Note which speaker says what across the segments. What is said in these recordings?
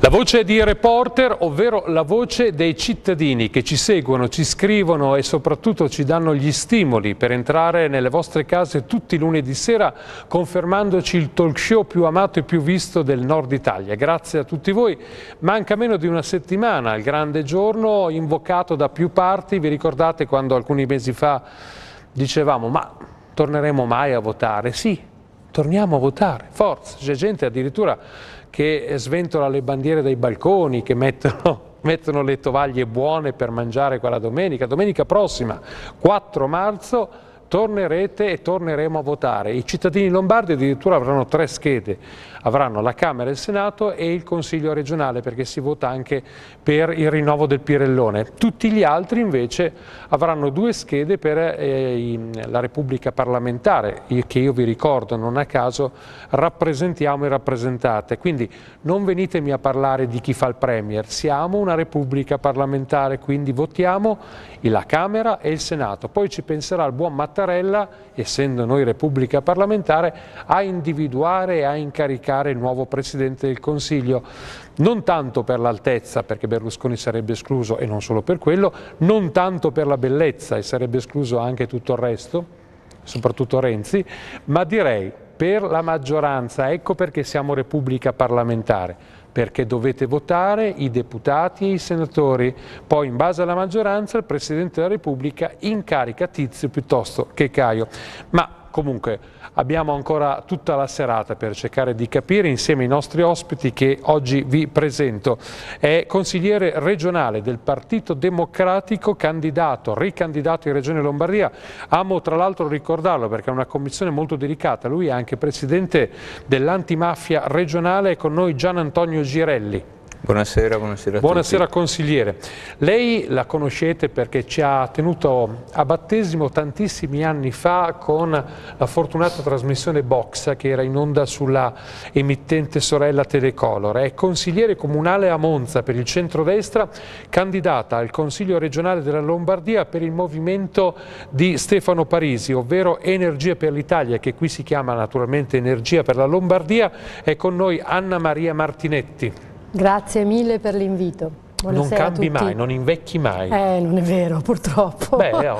Speaker 1: La voce di Reporter, ovvero la voce dei cittadini che ci seguono, ci scrivono e soprattutto ci danno gli stimoli per entrare nelle vostre case tutti i lunedì sera, confermandoci il talk show più amato e più visto del Nord Italia. Grazie a tutti voi. Manca meno di una settimana, il grande giorno invocato da più parti. Vi ricordate quando alcuni mesi fa dicevamo ma torneremo mai a votare? Sì, torniamo a votare, forza. C'è gente addirittura che sventola le bandiere dai balconi, che mettono le tovaglie buone per mangiare quella domenica. Domenica prossima, 4 marzo, tornerete e torneremo a votare. I cittadini lombardi addirittura avranno 3 schede, avranno la Camera, il Senato e il Consiglio regionale, perché si vota anche per il rinnovo del Pirellone. Tutti gli altri invece avranno 2 schede per la Repubblica parlamentare, che io vi ricordo non a caso rappresentiamo e rappresentate. Quindi non venitemi a parlare di chi fa il Premier, siamo una Repubblica parlamentare, quindi votiamo la Camera e il Senato. Poi ci penserà il buon Mattarella, essendo noi Repubblica parlamentare, a individuare e a incaricare il nuovo Presidente del Consiglio, non tanto per l'altezza, perché Berlusconi sarebbe escluso e non solo per quello, non tanto per la bellezza e sarebbe escluso anche tutto il resto, soprattutto Renzi, ma direi per la maggioranza. Ecco perché siamo Repubblica parlamentare, perché dovete votare i deputati e i senatori, poi in base alla maggioranza il Presidente della Repubblica incarica Tizio piuttosto che Caio. Ma comunque abbiamo ancora tutta la serata per cercare di capire insieme ai nostri ospiti che oggi vi presento. È consigliere regionale del Partito Democratico, ricandidato in Regione Lombardia. Amo tra l'altro ricordarlo perché è una commissione molto delicata. Lui è anche presidente dell'antimafia regionale. È con noi Gian Antonio Girelli.
Speaker 2: Buonasera, buonasera a
Speaker 1: Buonasera
Speaker 2: tutti.
Speaker 1: consigliere. Lei la conoscete perché ci ha tenuto a battesimo tantissimi anni fa con la fortunata trasmissione Box che era in onda sulla emittente sorella Telecolor. È consigliere comunale a Monza per il centrodestra, candidata al Consiglio regionale della Lombardia per il movimento di Stefano Parisi, ovvero Energia per l'Italia, che qui si chiama naturalmente Energia per la Lombardia. È con noi Anna Maria Martinetti.
Speaker 3: Grazie mille per l'invito.
Speaker 1: Non cambi mai, non invecchi mai.
Speaker 3: Non è vero, purtroppo.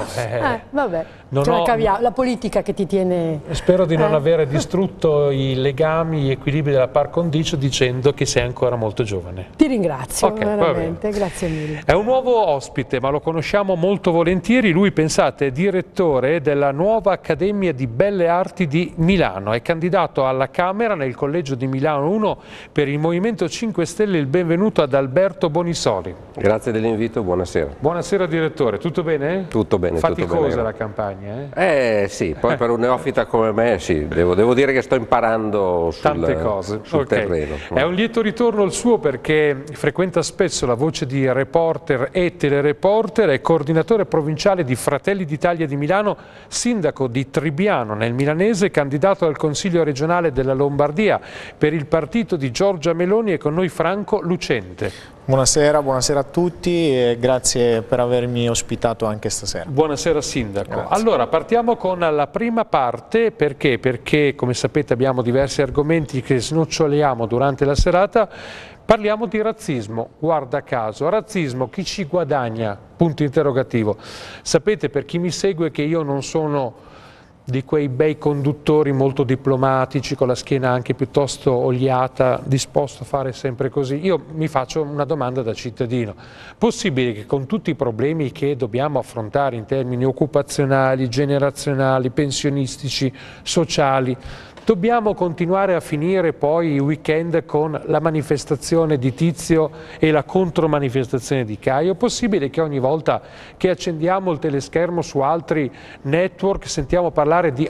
Speaker 1: Vabbè.
Speaker 3: La politica che ti tiene...
Speaker 1: Spero di non avere distrutto i legami, gli equilibri della par condicio dicendo che sei ancora molto giovane.
Speaker 3: Ti ringrazio, veramente, grazie mille.
Speaker 1: È un nuovo ospite, ma lo conosciamo molto volentieri. Lui, pensate, è direttore della nuova Accademia di Belle Arti di Milano. È candidato alla Camera nel Collegio di Milano 1 per il Movimento 5 Stelle. Il benvenuto ad Alberto Bonisoli.
Speaker 4: Grazie dell'invito, buonasera.
Speaker 1: Buonasera direttore, tutto bene?
Speaker 4: Tutto bene,
Speaker 1: faticosa
Speaker 4: tutto bene.
Speaker 1: La campagna, eh?
Speaker 4: Sì, poi per un neofita come me sì, devo dire che sto imparando
Speaker 1: tante cose
Speaker 4: sul terreno.
Speaker 1: È un lieto ritorno il suo perché frequenta spesso la voce di Reporter e Telereporter, è coordinatore provinciale di Fratelli d'Italia di Milano, sindaco di Tribbiano nel milanese, candidato al Consiglio regionale della Lombardia per il partito di Giorgia Meloni. E con noi Franco Lucente.
Speaker 5: Buonasera, buonasera a tutti e grazie per avermi ospitato anche stasera.
Speaker 1: Buonasera Sindaco.
Speaker 5: Grazie.
Speaker 1: Allora partiamo con la prima parte, perché come sapete abbiamo diversi argomenti che snoccioliamo durante la serata. Parliamo di razzismo, guarda caso, razzismo, chi ci guadagna? Punto interrogativo. Sapete, per chi mi segue, che io non sono di quei bei conduttori molto diplomatici, con la schiena anche piuttosto oliata, disposto a fare sempre così. Io mi faccio una domanda da cittadino. Possibile che con tutti i problemi che dobbiamo affrontare in termini occupazionali, generazionali, pensionistici, sociali, dobbiamo continuare a finire poi i weekend con la manifestazione di Tizio e la contromanifestazione di Caio? È possibile che ogni volta che accendiamo il teleschermo su altri network sentiamo parlare di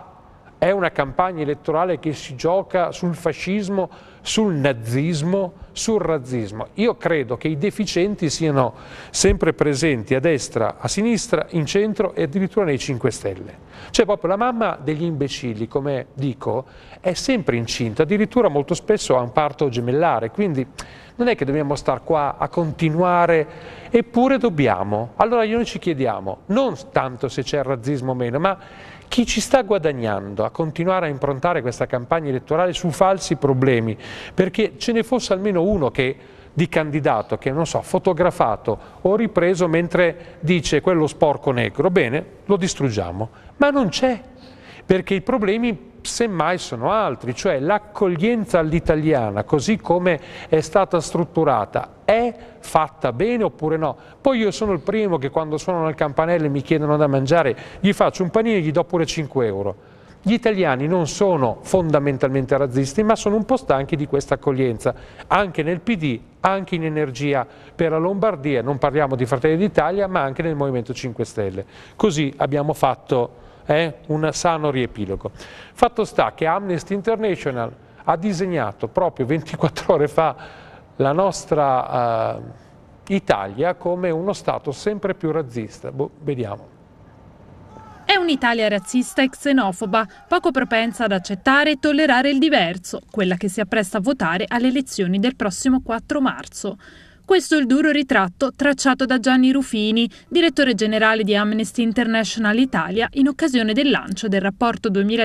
Speaker 1: è una campagna elettorale che si gioca sul fascismo, sul nazismo, sul razzismo? Io credo che i deficienti siano sempre presenti a destra, a sinistra, in centro e addirittura nei 5 Stelle. Cioè proprio la mamma degli imbecilli, come dico, è sempre incinta, addirittura molto spesso ha un parto gemellare, quindi non è che dobbiamo star qua a continuare, eppure dobbiamo. Allora noi ci chiediamo, non tanto se c'è il razzismo o meno, ma Chi ci sta guadagnando a continuare a improntare questa campagna elettorale su falsi problemi? Perché ce ne fosse almeno uno di candidato che, non so, fotografato o ripreso mentre dice quello sporco negro, bene, lo distruggiamo. Ma non c'è, perché i problemi semmai sono altri, cioè l'accoglienza all'italiana, così come è stata strutturata, è fatta bene oppure no? Poi io sono il primo che quando suonano il campanello e mi chiedono da mangiare, gli faccio un panino e gli do pure 5 euro. Gli italiani non sono fondamentalmente razzisti, ma sono un po' stanchi di questa accoglienza, anche nel PD, anche in Energia per la Lombardia, non parliamo di Fratelli d'Italia, ma anche nel Movimento 5 Stelle. Così abbiamo fatto un sano riepilogo. Fatto sta che Amnesty International ha disegnato proprio 24 ore fa la nostra Italia come uno Stato sempre più razzista. Vediamo.
Speaker 2: È un'Italia razzista e xenofoba, poco propensa ad accettare e tollerare il diverso, quella che si appresta a votare alle elezioni del prossimo 4 marzo. Questo è il duro ritratto tracciato da Gianni Rufini, direttore generale di Amnesty International Italia, in occasione del lancio del rapporto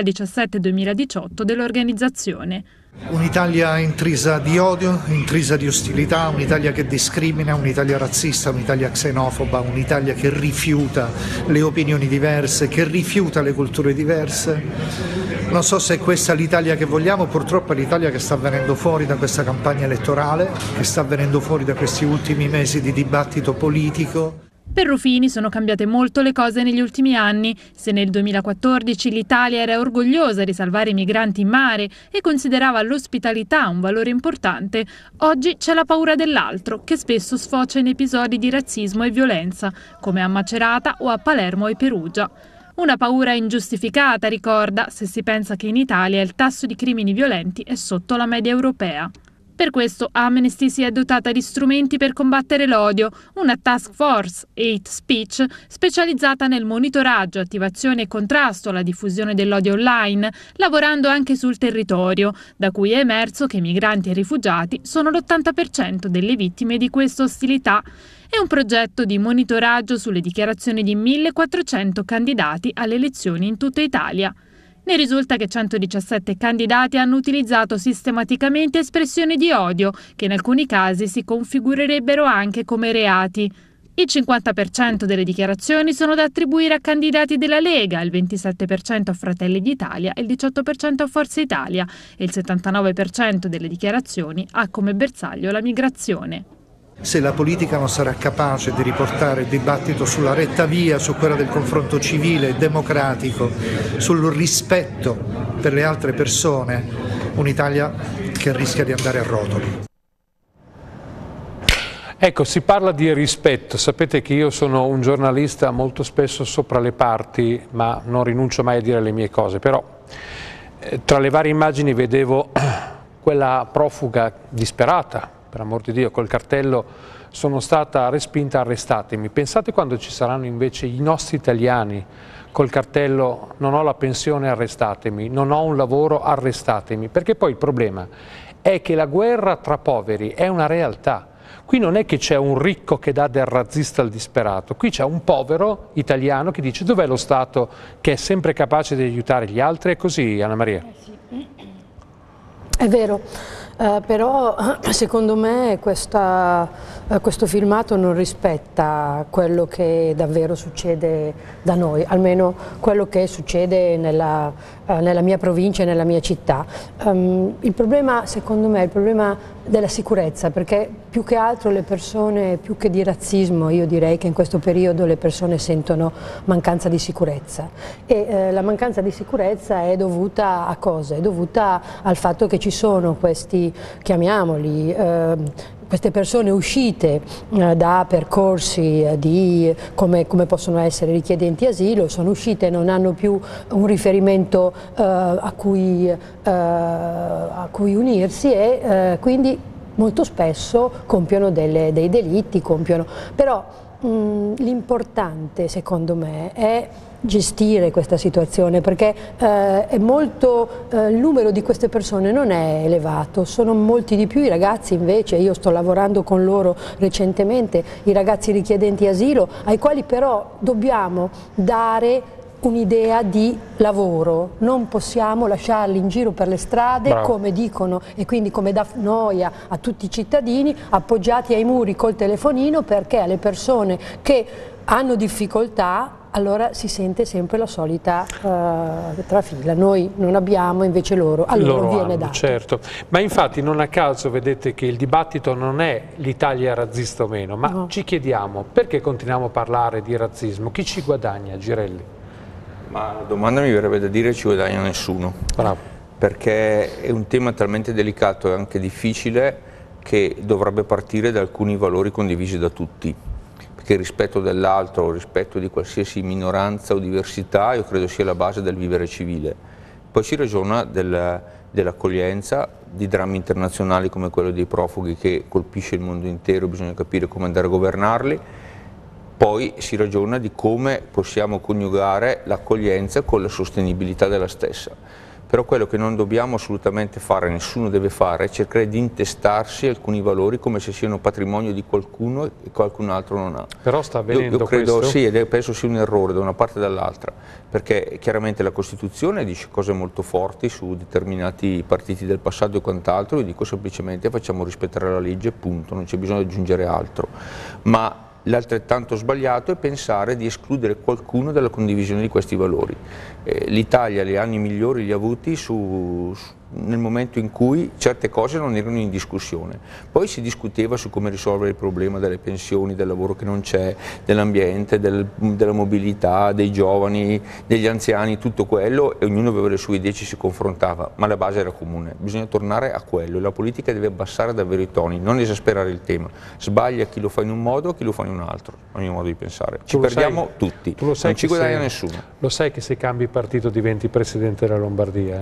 Speaker 2: 2017-2018 dell'organizzazione.
Speaker 6: Un'Italia intrisa di odio, intrisa di ostilità, un'Italia che discrimina, un'Italia razzista, un'Italia xenofoba, un'Italia che rifiuta le opinioni diverse, che rifiuta le culture diverse. Non so se è questa l'Italia che vogliamo, purtroppo è l'Italia che sta venendo fuori da questa campagna elettorale, che sta venendo fuori da questi ultimi mesi di dibattito politico.
Speaker 2: Per Rufini sono cambiate molto le cose negli ultimi anni. Se nel 2014 l'Italia era orgogliosa di salvare i migranti in mare e considerava l'ospitalità un valore importante, oggi c'è la paura dell'altro, che spesso sfocia in episodi di razzismo e violenza, come a Macerata o a Palermo e Perugia. Una paura ingiustificata, ricorda, se si pensa che in Italia il tasso di crimini violenti è sotto la media europea. Per questo Amnesty si è dotata di strumenti per combattere l'odio, una task force, Hate Speech, specializzata nel monitoraggio, attivazione e contrasto alla diffusione dell'odio online, lavorando anche sul territorio, da cui è emerso che migranti e rifugiati sono l'80% delle vittime di questa ostilità. È un progetto di monitoraggio sulle dichiarazioni di 1.400 candidati alle elezioni in tutta Italia. Ne risulta che 117 candidati hanno utilizzato sistematicamente espressioni di odio, che in alcuni casi si configurerebbero anche come reati. Il 50% delle dichiarazioni sono da attribuire a candidati della Lega, il 27% a Fratelli d'Italia e il 18% a Forza Italia, e il 79% delle dichiarazioni ha come bersaglio la migrazione.
Speaker 6: Se la politica non sarà capace di riportare il dibattito sulla retta via, su quella del confronto civile e democratico, sul rispetto per le altre persone, un'Italia che rischia di andare a rotoli.
Speaker 1: Ecco, si parla di rispetto. Sapete che io sono un giornalista molto spesso sopra le parti, ma non rinuncio mai a dire le mie cose. Però tra le varie immagini vedevo quella profuga disperata, per amor di Dio, col cartello "sono stata respinta, arrestatemi". Pensate quando ci saranno invece i nostri italiani col cartello "non ho la pensione, arrestatemi", "non ho un lavoro, arrestatemi", perché poi il problema è che la guerra tra poveri è una realtà. Qui non è che c'è un ricco che dà del razzista al disperato, qui c'è un povero italiano che dice dov'è lo Stato che è sempre capace di aiutare gli altri. È così, Anna Maria?
Speaker 3: Sì. È vero. Però secondo me questo filmato non rispetta quello che davvero succede da noi, almeno quello che succede nella mia provincia e nella mia città. Il problema, secondo me, è il problema della sicurezza, perché più che altro le persone, più che di razzismo, io direi che in questo periodo le persone sentono mancanza di sicurezza, e la mancanza di sicurezza è dovuta a cosa? È dovuta al fatto che ci sono questi, chiamiamoli, queste persone uscite da percorsi come possono essere richiedenti asilo, sono uscite e non hanno più un riferimento a cui unirsi, e quindi molto spesso compiono dei delitti, però l'importante secondo me è gestire questa situazione, perché il numero di queste persone non è elevato, sono molti di più i ragazzi. Invece io sto lavorando con loro recentemente, i ragazzi richiedenti asilo, ai quali però dobbiamo dare un'idea di lavoro, non possiamo lasciarli in giro per le strade, bravo, come dicono, e quindi come dà noia a tutti i cittadini, appoggiati ai muri col telefonino, perché alle persone che hanno difficoltà allora si sente sempre la solita trafila. Noi non abbiamo, invece loro viene dato.
Speaker 1: Certo, ma infatti non a caso vedete che il dibattito non è l'Italia razzista o meno, ma no, ci chiediamo perché continuiamo a parlare di razzismo, chi ci guadagna, Girelli?
Speaker 7: Ma la domanda mi verrebbe da dire: ci guadagna nessuno.
Speaker 1: Bravo.
Speaker 7: Perché è un tema talmente delicato e anche difficile che dovrebbe partire da alcuni valori condivisi da tutti. Che il rispetto dell'altro, il rispetto di qualsiasi minoranza o diversità, io credo sia la base del vivere civile. Poi si ragiona dell'accoglienza, di drammi internazionali come quello dei profughi che colpisce il mondo intero, bisogna capire come andare a governarli. Poi si ragiona di come possiamo coniugare l'accoglienza con la sostenibilità della stessa. Però quello che non dobbiamo assolutamente fare, nessuno deve fare, è cercare di intestarsi alcuni valori come se siano patrimonio di qualcuno e qualcun altro non ha.
Speaker 1: Però sta avvenendo
Speaker 7: io credo,
Speaker 1: questo?
Speaker 7: Sì, ed penso sia un errore da una parte e dall'altra, perché chiaramente la Costituzione dice cose molto forti su determinati partiti del passato e quant'altro. Io dico semplicemente: facciamo rispettare la legge, punto, non c'è bisogno di aggiungere altro. Ma l'altrettanto sbagliato è pensare di escludere qualcuno dalla condivisione di questi valori. L'Italia gli anni migliori li ha avuti nel momento in cui certe cose non erano in discussione. Poi si discuteva su come risolvere il problema delle pensioni, del lavoro che non c'è, dell'ambiente, della mobilità, dei giovani, degli anziani, tutto quello, e ognuno aveva le sue idee, ci si confrontava, ma la base era comune. Bisogna tornare a quello, e la politica deve abbassare davvero i toni, non esasperare il tema. Sbaglia chi lo fa in un modo, chi lo fa in un altro, a mio modo di pensare. Ci perdiamo tutti, non ci guadagna nessuno.
Speaker 1: Lo sai che se cambi partito diventi presidente della Lombardia?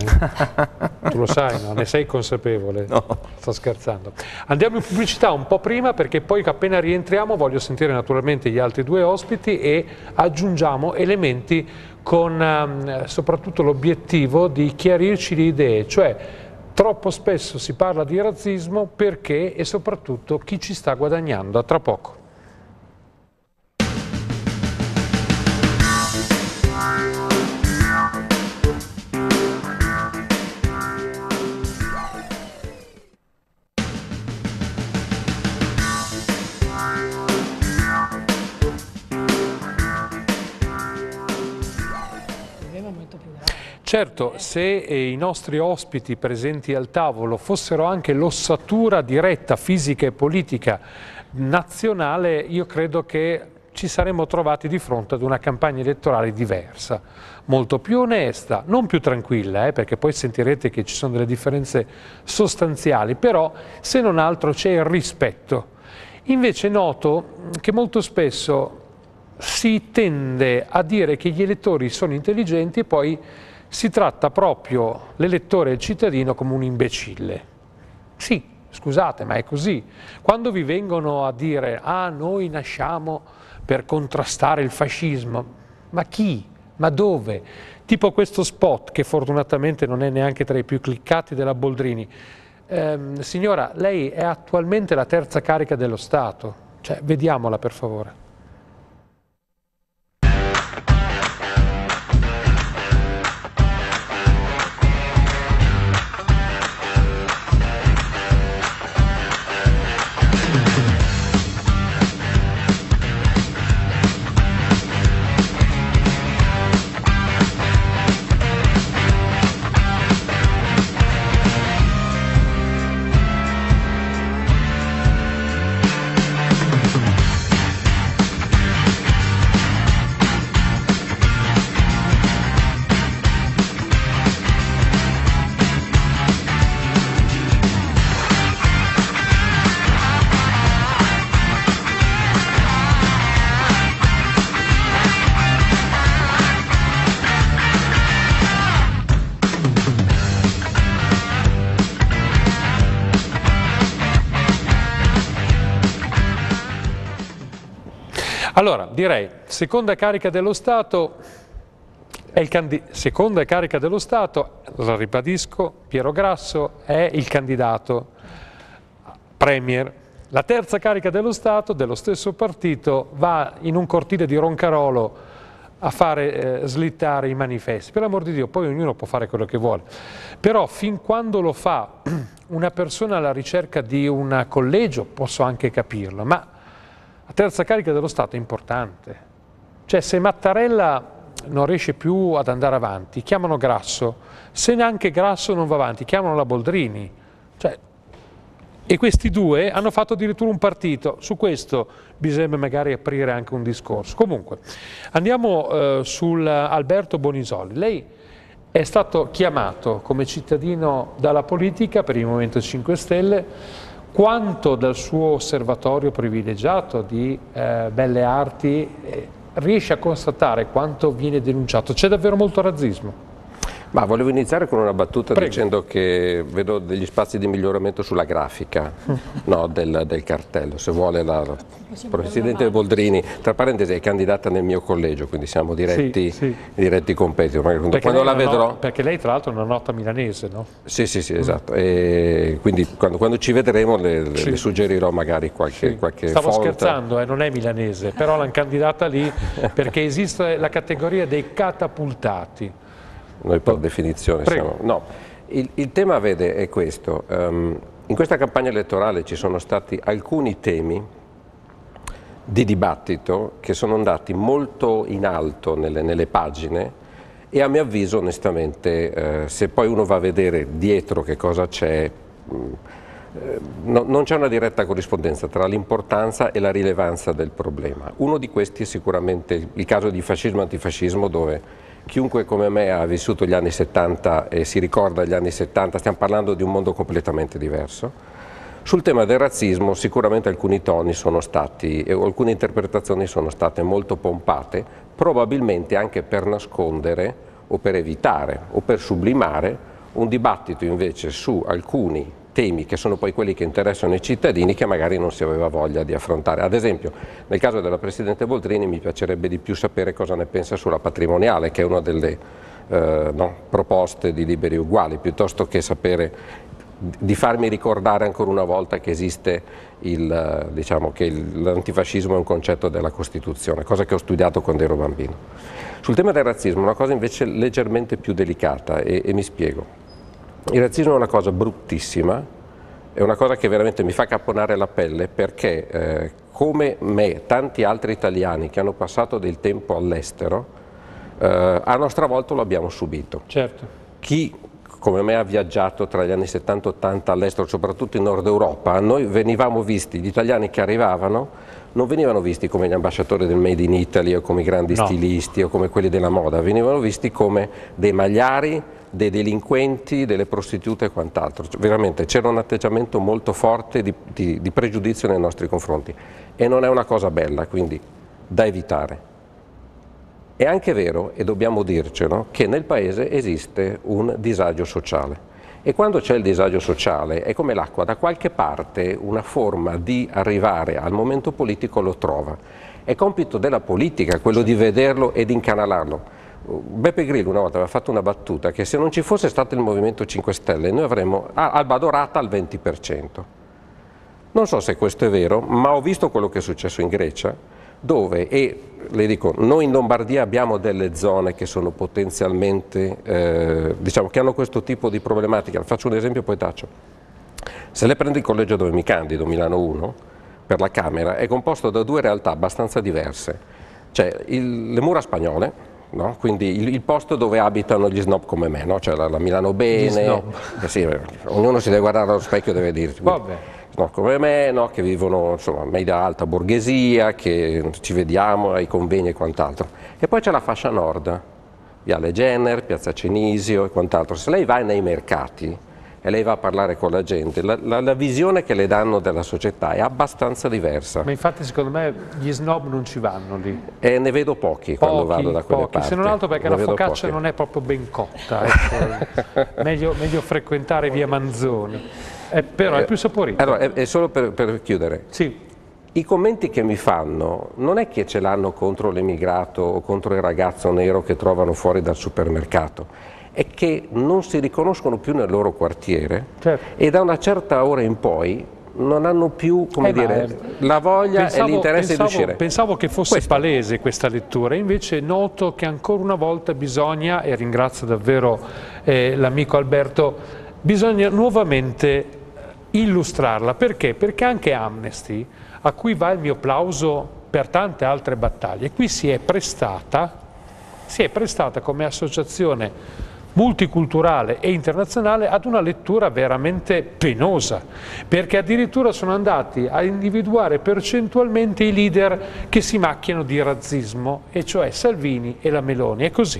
Speaker 1: Tu lo sai, no? Ne sei consapevole?
Speaker 7: No.
Speaker 1: Sto scherzando. Andiamo in pubblicità un po' prima, perché poi appena rientriamo voglio sentire naturalmente gli altri due ospiti e aggiungiamo elementi con soprattutto l'obiettivo di chiarirci le idee, cioè troppo spesso si parla di razzismo, perché e soprattutto chi ci sta guadagnando. A tra poco. Certo, se i nostri ospiti presenti al tavolo fossero anche l'ossatura diretta, fisica e politica nazionale, io credo che ci saremmo trovati di fronte ad una campagna elettorale diversa, molto più onesta, non più tranquilla, perché poi sentirete che ci sono delle differenze sostanziali, però se non altro c'è il rispetto. Invece noto che molto spesso si tende a dire che gli elettori sono intelligenti e poi si tratta proprio l'elettore e il cittadino come un imbecille. Sì, scusate, ma è così. Quando vi vengono a dire noi nasciamo per contrastare il fascismo, ma chi? Ma dove? Tipo questo spot che fortunatamente non è neanche tra i più cliccati della Boldrini. Signora, lei è attualmente la terza carica dello Stato, cioè vediamola per favore. Allora, direi, seconda carica dello Stato, seconda carica dello Stato, lo ribadisco, Piero Grasso è il candidato premier. La terza carica dello Stato, dello stesso partito, va in un cortile di Roncarolo a fare slittare i manifesti. Per l'amor di Dio, poi ognuno può fare quello che vuole. Però fin quando lo fa una persona alla ricerca di un collegio, posso anche capirlo, ma la terza carica dello Stato è importante. Cioè, se Mattarella non riesce più ad andare avanti, chiamano Grasso. Se neanche Grasso non va avanti, chiamano la Boldrini. Cioè, e questi due hanno fatto addirittura un partito. Su questo bisogna magari aprire anche un discorso. Comunque, andiamo sul Alberto Bonisoli. Lei è stato chiamato come cittadino dalla politica per il Movimento 5 Stelle. Quanto dal suo osservatorio privilegiato di belle arti riesce a constatare quanto viene denunciato? C'è davvero molto razzismo?
Speaker 4: Ma volevo iniziare con una battuta.
Speaker 1: Prego.
Speaker 4: Dicendo che vedo degli spazi di miglioramento sulla grafica, no, del cartello. Se vuole la Presidente Boldrini, tra parentesi, è candidata nel mio collegio, quindi siamo diretti competitor. Quando la vedrò...
Speaker 1: Perché lei tra l'altro è una nota milanese, no?
Speaker 4: Sì, esatto. E quindi quando ci vedremo le suggerirò magari qualche
Speaker 1: Stavo
Speaker 4: fonte.
Speaker 1: scherzando, non è milanese, però l'hanno candidata lì perché esiste la categoria dei catapultati.
Speaker 4: Noi per definizione siamo... No, il tema, vede, è questo. In questa campagna elettorale ci sono stati alcuni temi di dibattito che sono andati molto in alto nelle pagine e a mio avviso, onestamente, se poi uno va a vedere dietro che cosa c'è, non c'è una diretta corrispondenza tra l'importanza e la rilevanza del problema. Uno di questi è sicuramente il caso di fascismo e antifascismo, dove chiunque come me ha vissuto gli anni 70 e si ricorda gli anni 70, stiamo parlando di un mondo completamente diverso. Sul tema del razzismo sicuramente alcuni toni sono stati, e alcune interpretazioni sono state molto pompate, probabilmente anche per nascondere o per evitare o per sublimare un dibattito invece su alcuni temi che sono poi quelli che interessano i cittadini, che magari non si aveva voglia di affrontare. Ad esempio, nel caso della Presidente Boldrini mi piacerebbe di più sapere cosa ne pensa sulla patrimoniale, che è una delle proposte di Liberi Uguali, piuttosto che sapere, di farmi ricordare ancora una volta che esiste diciamo che l'antifascismo è un concetto della Costituzione, cosa che ho studiato quando ero bambino. Sul tema del razzismo una cosa invece leggermente più delicata e mi spiego. Il razzismo è una cosa bruttissima, è una cosa che veramente mi fa caponare la pelle, perché come me, tanti altri italiani che hanno passato del tempo all'estero, a nostra volta lo abbiamo subito.
Speaker 1: Certo.
Speaker 4: Chi come me ha viaggiato tra gli anni 70 e 80 all'estero, soprattutto in Nord Europa, noi venivamo visti, gli italiani che arrivavano, non venivano visti come gli ambasciatori del Made in Italy o come i grandi stilisti o come quelli della moda, venivano visti come dei magliari, dei delinquenti, delle prostitute e quant'altro. Cioè, veramente c'era un atteggiamento molto forte di pregiudizio nei nostri confronti e non è una cosa bella, quindi da evitare. È anche vero, e dobbiamo dircelo, che nel Paese esiste un disagio sociale e quando c'è il disagio sociale è come l'acqua, da qualche parte una forma di arrivare al momento politico lo trova. È compito della politica quello di vederlo e di incanalarlo. Beppe Grillo una volta aveva fatto una battuta che se non ci fosse stato il Movimento 5 Stelle noi avremmo Alba Dorata al 20%. Non so se questo è vero, ma ho visto quello che è successo in Grecia, dove, e le dico, noi in Lombardia abbiamo delle zone che sono potenzialmente, diciamo, che hanno questo tipo di problematica. Faccio un esempio e poi taccio. Se lei prende il collegio dove mi candido, Milano 1, per la Camera, è composto da due realtà abbastanza diverse. C'è le mura spagnole, no? Quindi il posto dove abitano gli snob come me, no? Cioè la Milano bene, sì, ognuno si deve guardare allo specchio e deve dirsi. No, come me, no, che vivono insomma media alta borghesia, che ci vediamo ai convegni e quant'altro. E poi c'è la fascia nord, Viale Jenner, Piazza Cenisio e quant'altro. Se lei va nei mercati e lei va a parlare con la gente, la visione che le danno della società è abbastanza diversa.
Speaker 1: Ma infatti secondo me gli snob non ci vanno lì.
Speaker 4: E ne vedo pochi quando vado da quelle parti.
Speaker 1: Se non altro perché la focaccia non è proprio ben cotta. Ecco. meglio frequentare via Manzoni. Però è più saporito.
Speaker 4: Allora, è solo per chiudere.
Speaker 1: Sì.
Speaker 4: I commenti che mi fanno non è che ce l'hanno contro l'emigrato o contro il ragazzo nero che trovano fuori dal supermercato, è che non si riconoscono più nel loro quartiere e da una certa ora in poi non hanno più, come dire, la voglia e l'interesse di uscire.
Speaker 1: Pensavo che fosse palese questa lettura, invece noto che ancora una volta bisogna, e ringrazio davvero l'amico Alberto, bisogna nuovamente illustrarla. Perché? Perché anche Amnesty, a cui va il mio plauso per tante altre battaglie, qui si è prestata come associazione multiculturale e internazionale ad una lettura veramente penosa, perché addirittura sono andati a individuare percentualmente i leader che si macchiano di razzismo, e cioè Salvini e la Meloni. È così.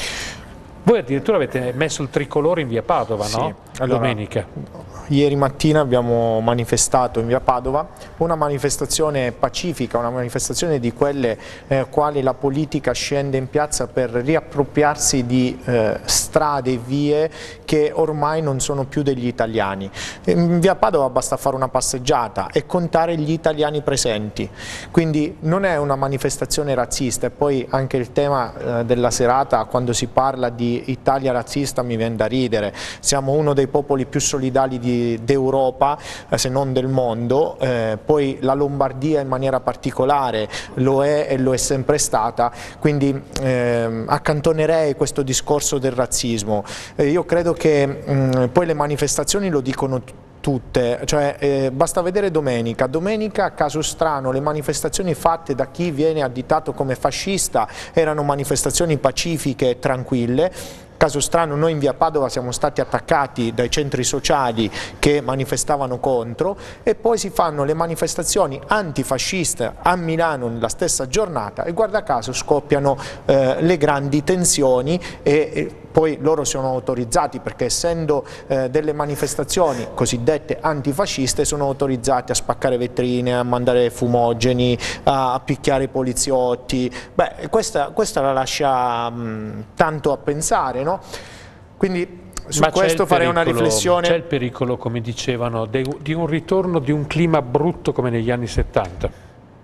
Speaker 1: Voi addirittura avete messo il tricolore in via Padova, sì, no? Allora, domenica.
Speaker 5: Ieri mattina abbiamo manifestato in via Padova, una manifestazione pacifica, una manifestazione di quelle quali la politica scende in piazza per riappropriarsi di strade e vie che ormai non sono più degli italiani. In via Padova basta fare una passeggiata e contare gli italiani presenti, quindi non è una manifestazione razzista. E poi anche il tema della serata, quando si parla di Italia razzista, mi viene da ridere. Siamo uno dei popoli più solidali d'Europa, se non del mondo, poi la Lombardia in maniera particolare lo è e lo è sempre stata, quindi accantonerei questo discorso del razzismo. Io credo che poi le manifestazioni lo dicono tutte, cioè basta vedere domenica, caso strano, le manifestazioni fatte da chi viene additato come fascista erano manifestazioni pacifiche e tranquille. Caso strano, noi in via Padova siamo stati attaccati dai centri sociali che manifestavano contro, e poi si fanno le manifestazioni antifasciste a Milano nella stessa giornata e guarda caso scoppiano le grandi tensioni e poi loro sono autorizzati, perché essendo delle manifestazioni cosiddette antifasciste, sono autorizzati a spaccare vetrine, a mandare fumogeni, a picchiare i poliziotti. Beh, questa la lascia tanto a pensare, no? Quindi su questo farei una riflessione.
Speaker 1: C'è il pericolo, come dicevano, di un ritorno di un clima brutto come negli anni 70?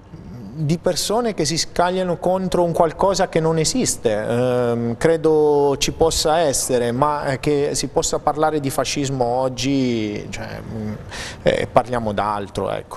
Speaker 5: Di persone che si scagliano contro un qualcosa che non esiste, credo ci possa essere, ma che si possa parlare di fascismo oggi, cioè, parliamo d'altro, ecco,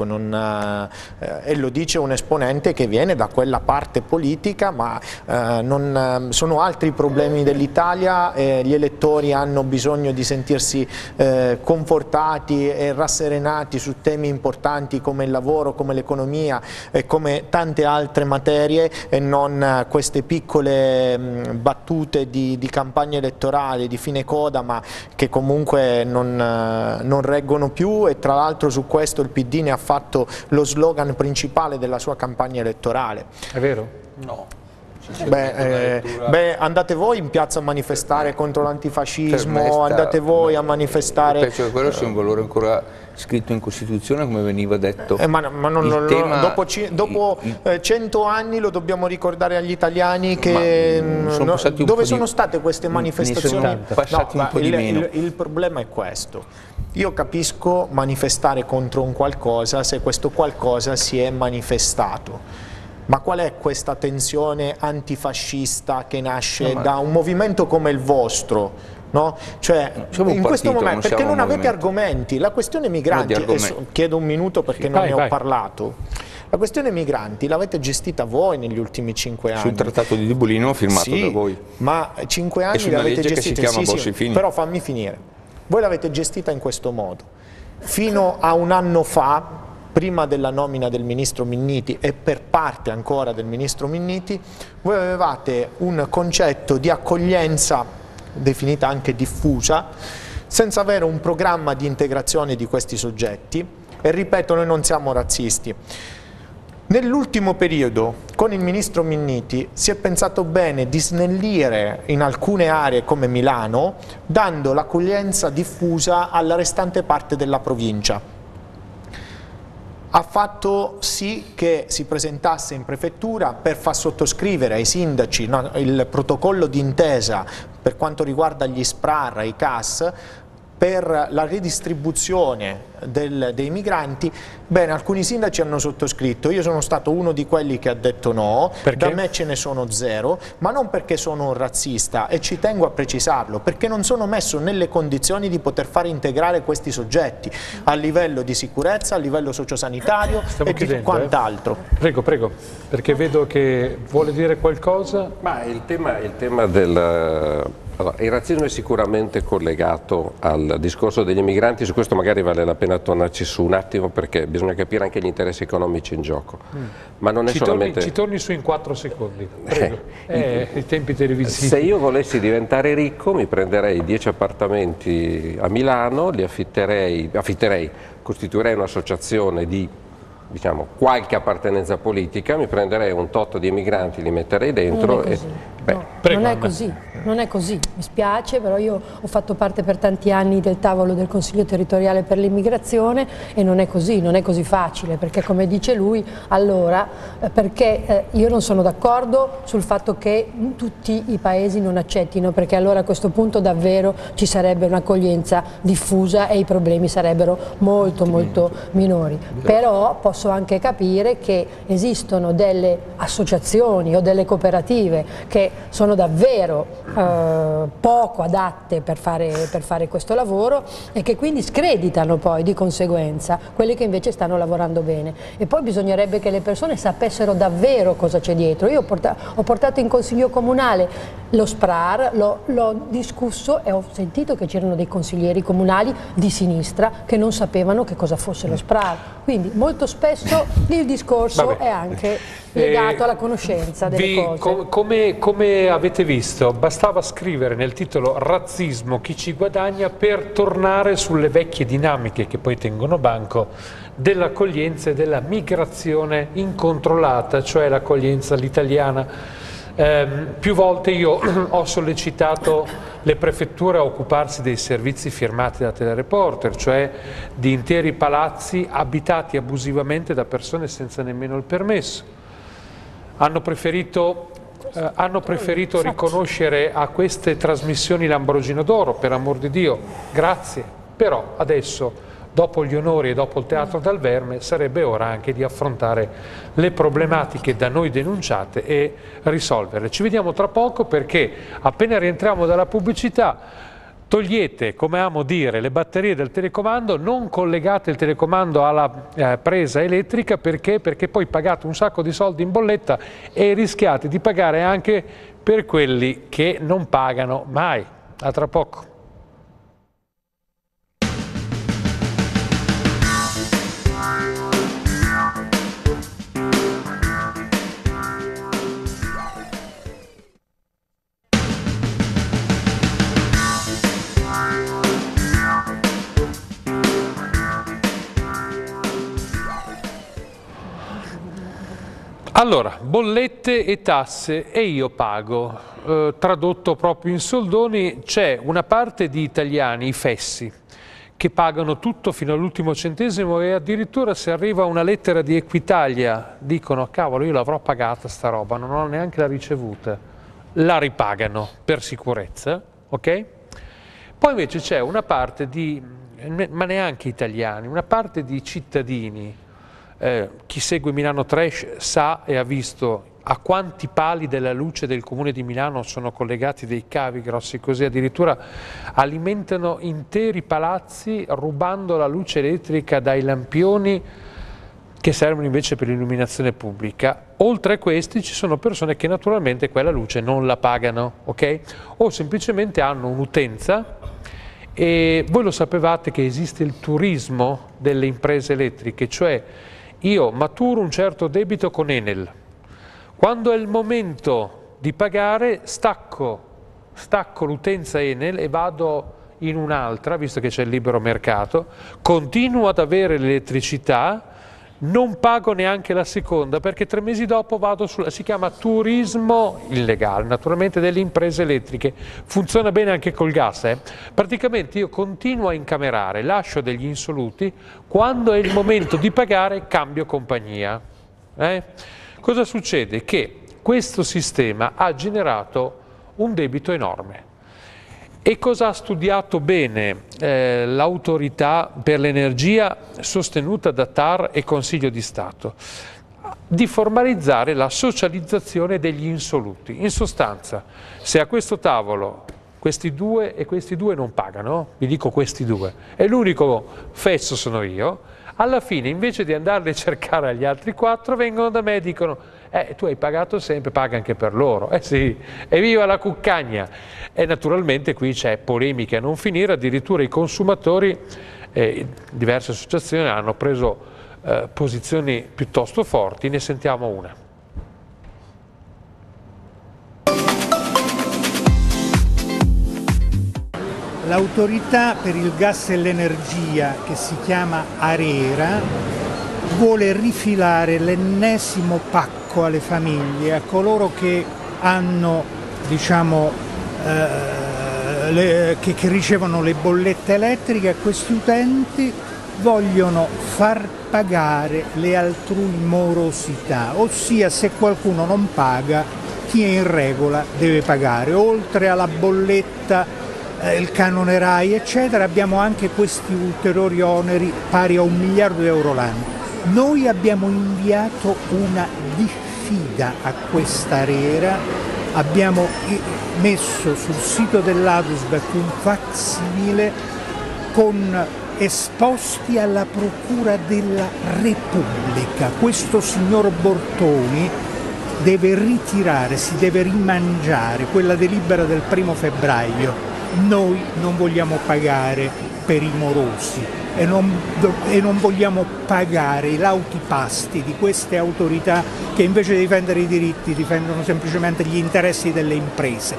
Speaker 5: e lo dice un esponente che viene da quella parte politica, ma sono altri problemi dell'Italia, gli elettori hanno bisogno di sentirsi confortati e rasserenati su temi importanti come il lavoro, come l'economia e come tante altre materie, e non queste piccole battute di campagna elettorale di fine coda, ma che comunque non reggono più. E tra l'altro su questo il PD ne ha fatto lo slogan principale della sua campagna elettorale.
Speaker 1: È vero?
Speaker 7: No.
Speaker 5: Beh, andate voi in piazza a manifestare contro l'antifascismo, andate voi a manifestare.
Speaker 7: Penso che quello sia un valore ancora scritto in Costituzione, come veniva detto.
Speaker 5: Dopo 100 anni lo dobbiamo ricordare agli italiani che dove sono state queste manifestazioni? Il problema è questo. Io capisco manifestare contro un qualcosa se questo qualcosa si è manifestato. Ma qual è questa tensione antifascista che nasce da un movimento come il vostro? No? Cioè, in questo momento, perché non avete argomenti? La questione migranti, chiedo un minuto perché non ne ho parlato. La questione migranti l'avete gestita voi negli ultimi 5 anni.
Speaker 7: Sul trattato di Dublino firmato da voi.
Speaker 5: Ma 5 anni l'avete gestita, però fammi finire. Voi l'avete gestita in questo modo. Fino a un anno fa, prima della nomina del ministro Minniti e per parte ancora del ministro Minniti, voi avevate un concetto di accoglienza definita anche diffusa, senza avere un programma di integrazione di questi soggetti. E ripeto, noi non siamo razzisti. Nell'ultimo periodo, con il ministro Minniti, si è pensato bene di snellire in alcune aree come Milano, dando l'accoglienza diffusa alla restante parte della provincia. Ha fatto sì che si presentasse in prefettura per far sottoscrivere ai sindaci il protocollo d'intesa per quanto riguarda gli SPRAR, i CAS, per la redistribuzione dei migranti, bene, alcuni sindaci hanno sottoscritto, io sono stato uno di quelli che ha detto no,
Speaker 1: perché?
Speaker 5: Da me ce ne sono 0, ma non perché sono un razzista, e ci tengo a precisarlo, perché non sono messo nelle condizioni di poter far integrare questi soggetti a livello di sicurezza, a livello sociosanitario e di quant'altro.
Speaker 1: Prego, prego, perché vedo che vuole dire qualcosa.
Speaker 4: Ma il tema del... Allora, il razzismo è sicuramente collegato al discorso degli immigranti, su questo magari vale la pena tornarci su un attimo perché bisogna capire anche gli interessi economici in gioco. Ma non è solamente...
Speaker 1: Ci torni su in 4 secondi, prego. I tempi televisivi.
Speaker 4: Se io volessi diventare ricco mi prenderei 10 appartamenti a Milano, li affitterei, costituirei un'associazione di qualche appartenenza politica, mi prenderei un tot di emigranti, li metterei dentro
Speaker 3: non è così, non è così, mi spiace, però io ho fatto parte per tanti anni del tavolo del Consiglio territoriale per l'immigrazione e non è così facile, perché come dice lui, allora, perché io non sono d'accordo sul fatto che tutti i paesi non accettino, perché allora a questo punto davvero ci sarebbe un'accoglienza diffusa e i problemi sarebbero molto minori, però posso anche capire che esistono delle associazioni o delle cooperative che sono davvero poco adatte per fare questo lavoro e che quindi screditano poi di conseguenza quelli che invece stanno lavorando bene. E poi bisognerebbe che le persone sapessero davvero cosa c'è dietro. Io ho portato in consiglio comunale lo SPRAR, l'ho discusso e ho sentito che c'erano dei consiglieri comunali di sinistra che non sapevano che cosa fosse lo SPRAR. Quindi molto spesso il discorso è anche legato alla conoscenza delle cose.
Speaker 1: Come avete visto, bastava scrivere nel titolo razzismo chi ci guadagna per tornare sulle vecchie dinamiche che poi tengono banco dell'accoglienza e della migrazione incontrollata, cioè l'accoglienza all'italiana. Più volte io ho sollecitato le prefetture a occuparsi dei servizi firmati da Telereporter, cioè di interi palazzi abitati abusivamente da persone senza nemmeno il permesso. Hanno preferito riconoscere a queste trasmissioni l'Ambrogino d'Oro, per amor di Dio, grazie, però adesso, dopo gli onori e dopo il Teatro dal Verme, sarebbe ora anche di affrontare le problematiche da noi denunciate e risolverle. Ci vediamo tra poco perché appena rientriamo dalla pubblicità togliete, come amo dire, le batterie del telecomando, non collegate il telecomando alla presa elettrica perché poi pagate un sacco di soldi in bolletta e rischiate di pagare anche per quelli che non pagano mai. A tra poco. Allora, bollette e tasse e io pago, tradotto proprio in soldoni, c'è una parte di italiani, i fessi, che pagano tutto fino all'ultimo centesimo e addirittura se arriva una lettera di Equitalia dicono cavolo io l'avrò pagata sta roba, non ho neanche la ricevuta, la ripagano per sicurezza, ok? Poi invece c'è una parte di, ma neanche italiani, una parte di cittadini. Chi segue Milano Trash sa e ha visto a quanti pali della luce del comune di Milano sono collegati dei cavi grossi così, addirittura alimentano interi palazzi rubando la luce elettrica dai lampioni che servono invece per l'illuminazione pubblica. Oltre a questi ci sono persone che naturalmente quella luce non la pagano, ok? O semplicemente hanno un'utenza. E voi lo sapevate che esiste il turismo delle imprese elettriche, cioè io maturo un certo debito con Enel, quando è il momento di pagare stacco l'utenza Enel e vado in un'altra, visto che c'è il libero mercato, continuo ad avere l'elettricità, non pago neanche la seconda perché 3 mesi dopo vado sulla, si chiama turismo illegale, naturalmente delle imprese elettriche, funziona bene anche col gas, praticamente io continuo a incamerare, lascio degli insoluti, quando è il momento di pagare cambio compagnia. Cosa succede? Che questo sistema ha generato un debito enorme E cosa ha studiato bene l'autorità per l'energia sostenuta da TAR e Consiglio di Stato? Di formalizzare la socializzazione degli insoluti. In sostanza, se a questo tavolo questi due e questi due non pagano, vi dico questi due, e l'unico fesso sono io, alla fine invece di andarli a cercare agli altri 4 vengono da me e dicono tu hai pagato sempre, paga anche per loro. Sì, evviva la cuccagna! E naturalmente qui c'è polemica a non finire, addirittura i consumatori, diverse associazioni hanno preso posizioni piuttosto forti, ne sentiamo una.
Speaker 8: L'autorità per il gas e l'energia, che si chiama ARERA, vuole rifilare l'ennesimo pacco alle famiglie, a coloro che hanno, diciamo, che ricevono le bollette elettriche. A questi utenti vogliono far pagare le altrui morosità, ossia se qualcuno non paga, chi è in regola deve pagare. Oltre alla bolletta, il canone RAI eccetera, abbiamo anche questi ulteriori oneri pari a 1 miliardo di euro l'anno. Noi abbiamo inviato una diffida a questa ARERA, abbiamo messo sul sito dell'Adusbef un facsimile con esposti alla Procura della Repubblica. Questo signor Bortoni deve ritirare, si deve rimangiare quella delibera del 1° febbraio. Noi non vogliamo pagare per i morosi e non vogliamo pagare i lauti pasti di queste autorità che invece di difendere i diritti difendono semplicemente gli interessi delle imprese.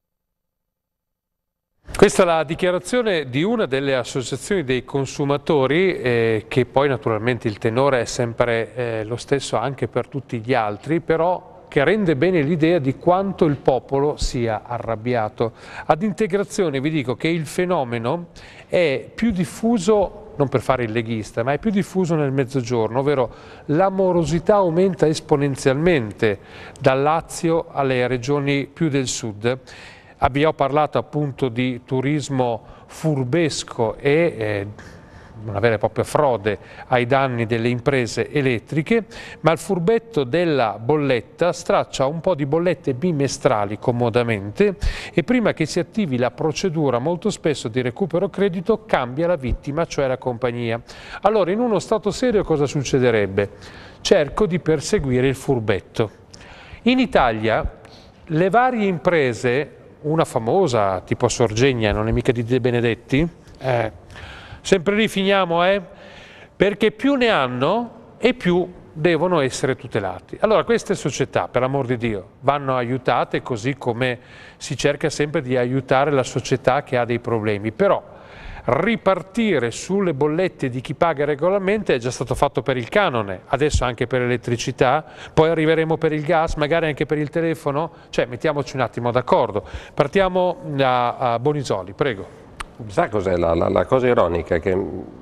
Speaker 1: Questa è la dichiarazione di una delle associazioni dei consumatori, che poi naturalmente il tenore è sempre lo stesso anche per tutti gli altri, però che rende bene l'idea di quanto il popolo sia arrabbiato. Ad integrazione vi dico che il fenomeno è più diffuso, non per fare il leghista, ma è più diffuso nel mezzogiorno, ovvero la morosità aumenta esponenzialmente dal Lazio alle regioni più del sud. Abbiamo parlato appunto di turismo furbesco e una vera e propria frode ai danni delle imprese elettriche, ma il furbetto della bolletta straccia un po' di bollette bimestrali comodamente e prima che si attivi la procedura molto spesso di recupero credito cambia la vittima, cioè la compagnia. Allora in uno stato serio cosa succederebbe? Cerco di perseguire il furbetto. In Italia le varie imprese, una famosa tipo Sorgenia, non è mica di De Benedetti, sempre lì finiamo, perché più ne hanno e più devono essere tutelati. Allora queste società, per l'amor di Dio, vanno aiutate così come si cerca sempre di aiutare la società che ha dei problemi, però ripartire sulle bollette di chi paga regolarmente è già stato fatto per il canone, adesso anche per l'elettricità, poi arriveremo per il gas, magari anche per il telefono, cioè mettiamoci un attimo d'accordo. Partiamo da Bonisoli, prego.
Speaker 4: Sa cos'è la cosa ironica? Che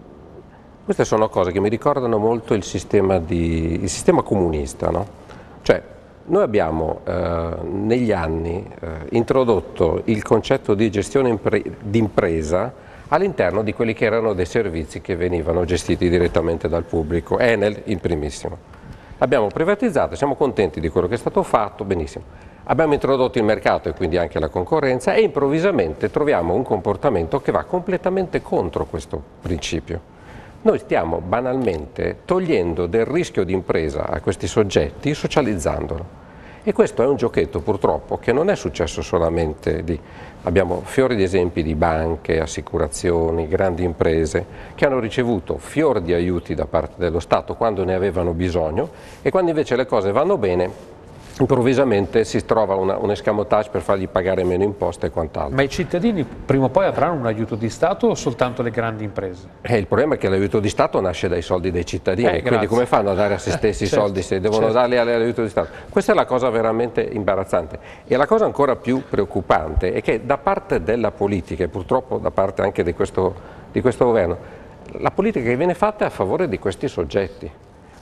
Speaker 4: queste sono cose che mi ricordano molto il sistema comunista, no? Cioè, noi abbiamo negli anni introdotto il concetto di gestione d'impresa all'interno di quelli che erano dei servizi che venivano gestiti direttamente dal pubblico, Enel in primissimo. L'abbiamo privatizzato, siamo contenti di quello che è stato fatto, benissimo. Abbiamo introdotto il mercato e quindi anche la concorrenza e improvvisamente troviamo un comportamento che va completamente contro questo principio. Noi stiamo banalmente togliendo del rischio di impresa a questi soggetti socializzandolo. E questo è un giochetto purtroppo che non è successo solamente di... Abbiamo fiori di esempi di banche, assicurazioni, grandi imprese che hanno ricevuto fior di aiuti da parte dello Stato quando ne avevano bisogno e quando invece le cose vanno bene improvvisamente si trova un escamotage per fargli pagare meno imposte e quant'altro.
Speaker 1: Ma i cittadini prima o poi avranno un aiuto di Stato o soltanto le grandi imprese?
Speaker 4: Il problema è che l'aiuto di Stato nasce dai soldi dei cittadini, quindi come fanno a dare a se stessi i soldi se devono darli all'aiuto di Stato? Questa è la cosa veramente imbarazzante. E la cosa ancora più preoccupante è che da parte della politica e purtroppo da parte anche di questo governo, la politica che viene fatta è a favore di questi soggetti.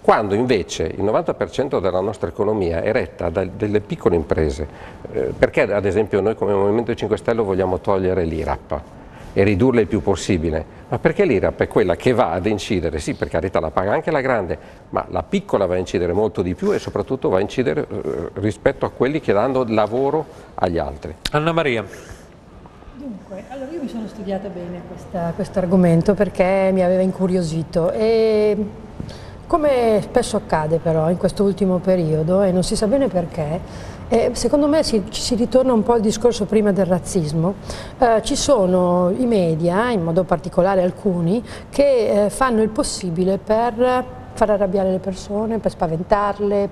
Speaker 4: quando invece il 90% della nostra economia è retta da delle piccole imprese. Perché ad esempio noi come Movimento 5 Stelle vogliamo togliere l'IRAP e ridurla il più possibile? Ma perché l'IRAP è quella che va ad incidere, sì, per carità la paga anche la grande, ma la piccola va a incidere molto di più e soprattutto va a incidere rispetto a quelli che danno lavoro agli altri.
Speaker 1: Anna Maria.
Speaker 3: Dunque, allora io mi sono studiata bene questo argomento perché mi aveva incuriosito e come spesso accade però in questo ultimo periodo, e non si sa bene perché, secondo me ci si ritorna un po' al discorso prima del razzismo. Ci sono i media, in modo particolare alcuni, che fanno il possibile per far arrabbiare le persone, per spaventarle,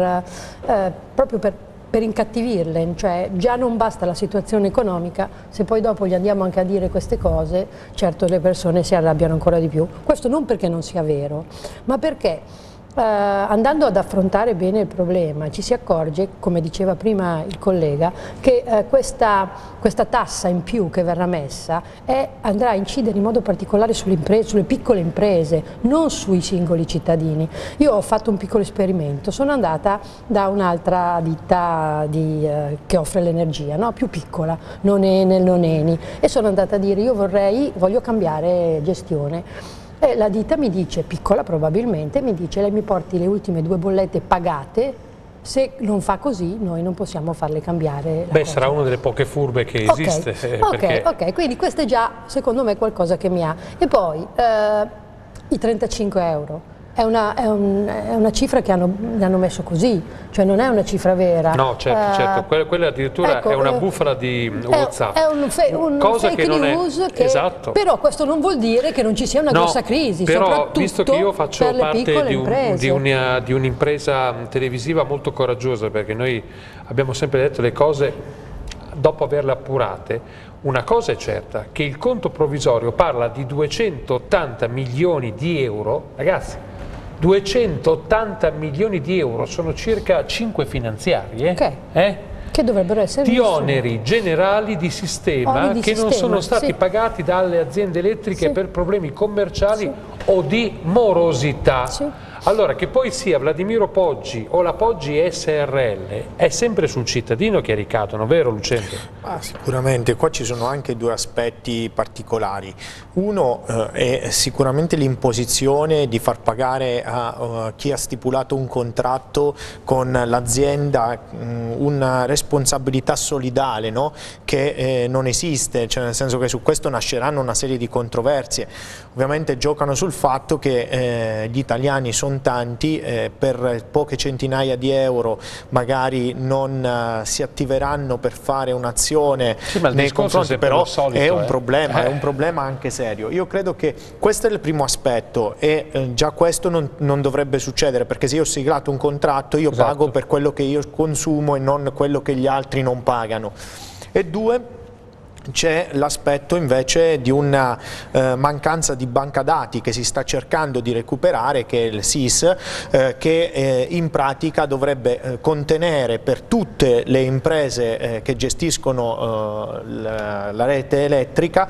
Speaker 3: proprio per incattivirle, cioè già non basta la situazione economica, se poi dopo gli andiamo anche a dire queste cose, certo le persone si arrabbiano ancora di più. Questo non perché non sia vero, ma perché andando ad affrontare bene il problema ci si accorge, come diceva prima il collega, che questa tassa in più che verrà messa andrà a incidere in modo particolare sulle imprese, sulle piccole imprese, non sui singoli cittadini. Io ho fatto un piccolo esperimento, sono andata da un'altra ditta che offre l'energia, no? Più piccola, non Eni, e sono andata a dire voglio cambiare gestione. E la ditta mi dice, piccola probabilmente, mi dice lei mi porti le ultime 2 bollette pagate, se non fa così noi non possiamo farle cambiare.
Speaker 1: Beh, sarà una delle poche furbe che esiste.
Speaker 3: Ok, quindi questo è già secondo me qualcosa che mi ha. E poi i 35 euro. È una cifra che hanno messo così, cioè non è una cifra vera.
Speaker 1: No, certo, quella addirittura è una bufala di WhatsApp.
Speaker 3: È un
Speaker 1: cosa
Speaker 3: fake
Speaker 1: che non
Speaker 3: news
Speaker 1: è... Esatto.
Speaker 3: Però questo non vuol dire che non ci sia una grossa crisi,
Speaker 1: però,
Speaker 3: soprattutto
Speaker 1: visto che io faccio
Speaker 3: per le piccole imprese.
Speaker 1: di un'impresa televisiva molto coraggiosa, perché noi abbiamo sempre detto le cose dopo averle appurate, una cosa è certa, che il conto provvisorio parla di 280 milioni di euro, ragazzi, 280 milioni di euro sono circa 5 finanziarie
Speaker 3: che dovrebbero essere
Speaker 1: di oneri generali di sistema che non sono stati pagati dalle aziende elettriche per problemi commerciali o di morosità. Allora, che poi sia Vladimiro Poggi o la Poggi SRL, è sempre sul cittadino che ricadono, vero Lucente?
Speaker 5: Sicuramente, qua ci sono anche 2 aspetti particolari. Uno è sicuramente l'imposizione di far pagare a chi ha stipulato un contratto con l'azienda una responsabilità solidale, no? Che non esiste, cioè nel senso che su questo nasceranno una serie di controversie. Ovviamente giocano sul fatto che gli italiani sono tanti, per poche centinaia di euro magari non si attiveranno per fare un'azione nei confronti, però è un problema anche serio. Io credo che questo è il primo aspetto e già questo non dovrebbe succedere, perché se io ho siglato un contratto io pago per quello che io consumo e non quello che gli altri non pagano. E 2, c'è l'aspetto invece di una mancanza di banca dati che si sta cercando di recuperare, che è il SIS, che in pratica dovrebbe contenere per tutte le imprese che gestiscono la rete elettrica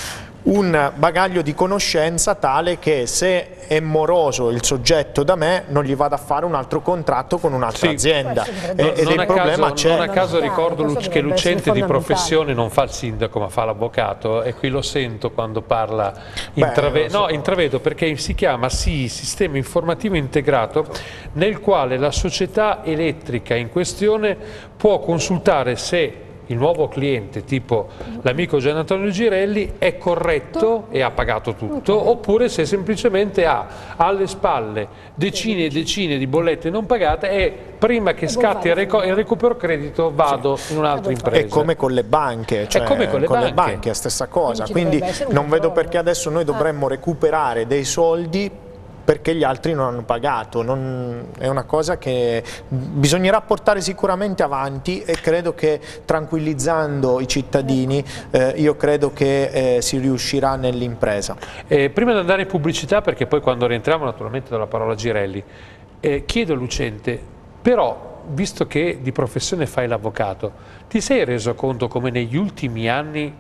Speaker 5: un bagaglio di conoscenza tale che se è moroso il soggetto da me non gli vada a fare un altro contratto con un'altra azienda ed il problema c'è.
Speaker 1: Non a caso ricordo che Lucente di professione non fa il sindaco ma fa l'avvocato, e qui lo sento quando parla, intravedo perché si chiama Sistema Informativo Integrato, nel quale la società elettrica in questione può consultare se il nuovo cliente, tipo l'amico Gian Antonio Girelli, è corretto e ha pagato tutto, oppure se semplicemente ha alle spalle decine e decine di bollette non pagate e prima che scatti il recupero credito vado in un'altra impresa.
Speaker 5: È come con le banche, cioè
Speaker 1: con le banche
Speaker 5: è la stessa cosa, quindi non vedo perché adesso noi dovremmo recuperare dei soldi perché gli altri non hanno pagato. È una cosa che bisognerà portare sicuramente avanti e credo che tranquillizzando i cittadini io credo che si riuscirà nell'impresa.
Speaker 1: Prima di andare in pubblicità, perché poi quando rientriamo naturalmente do la parola a Girelli, chiedo a Lucente, però visto che di professione fai l'avvocato, ti sei reso conto come negli ultimi anni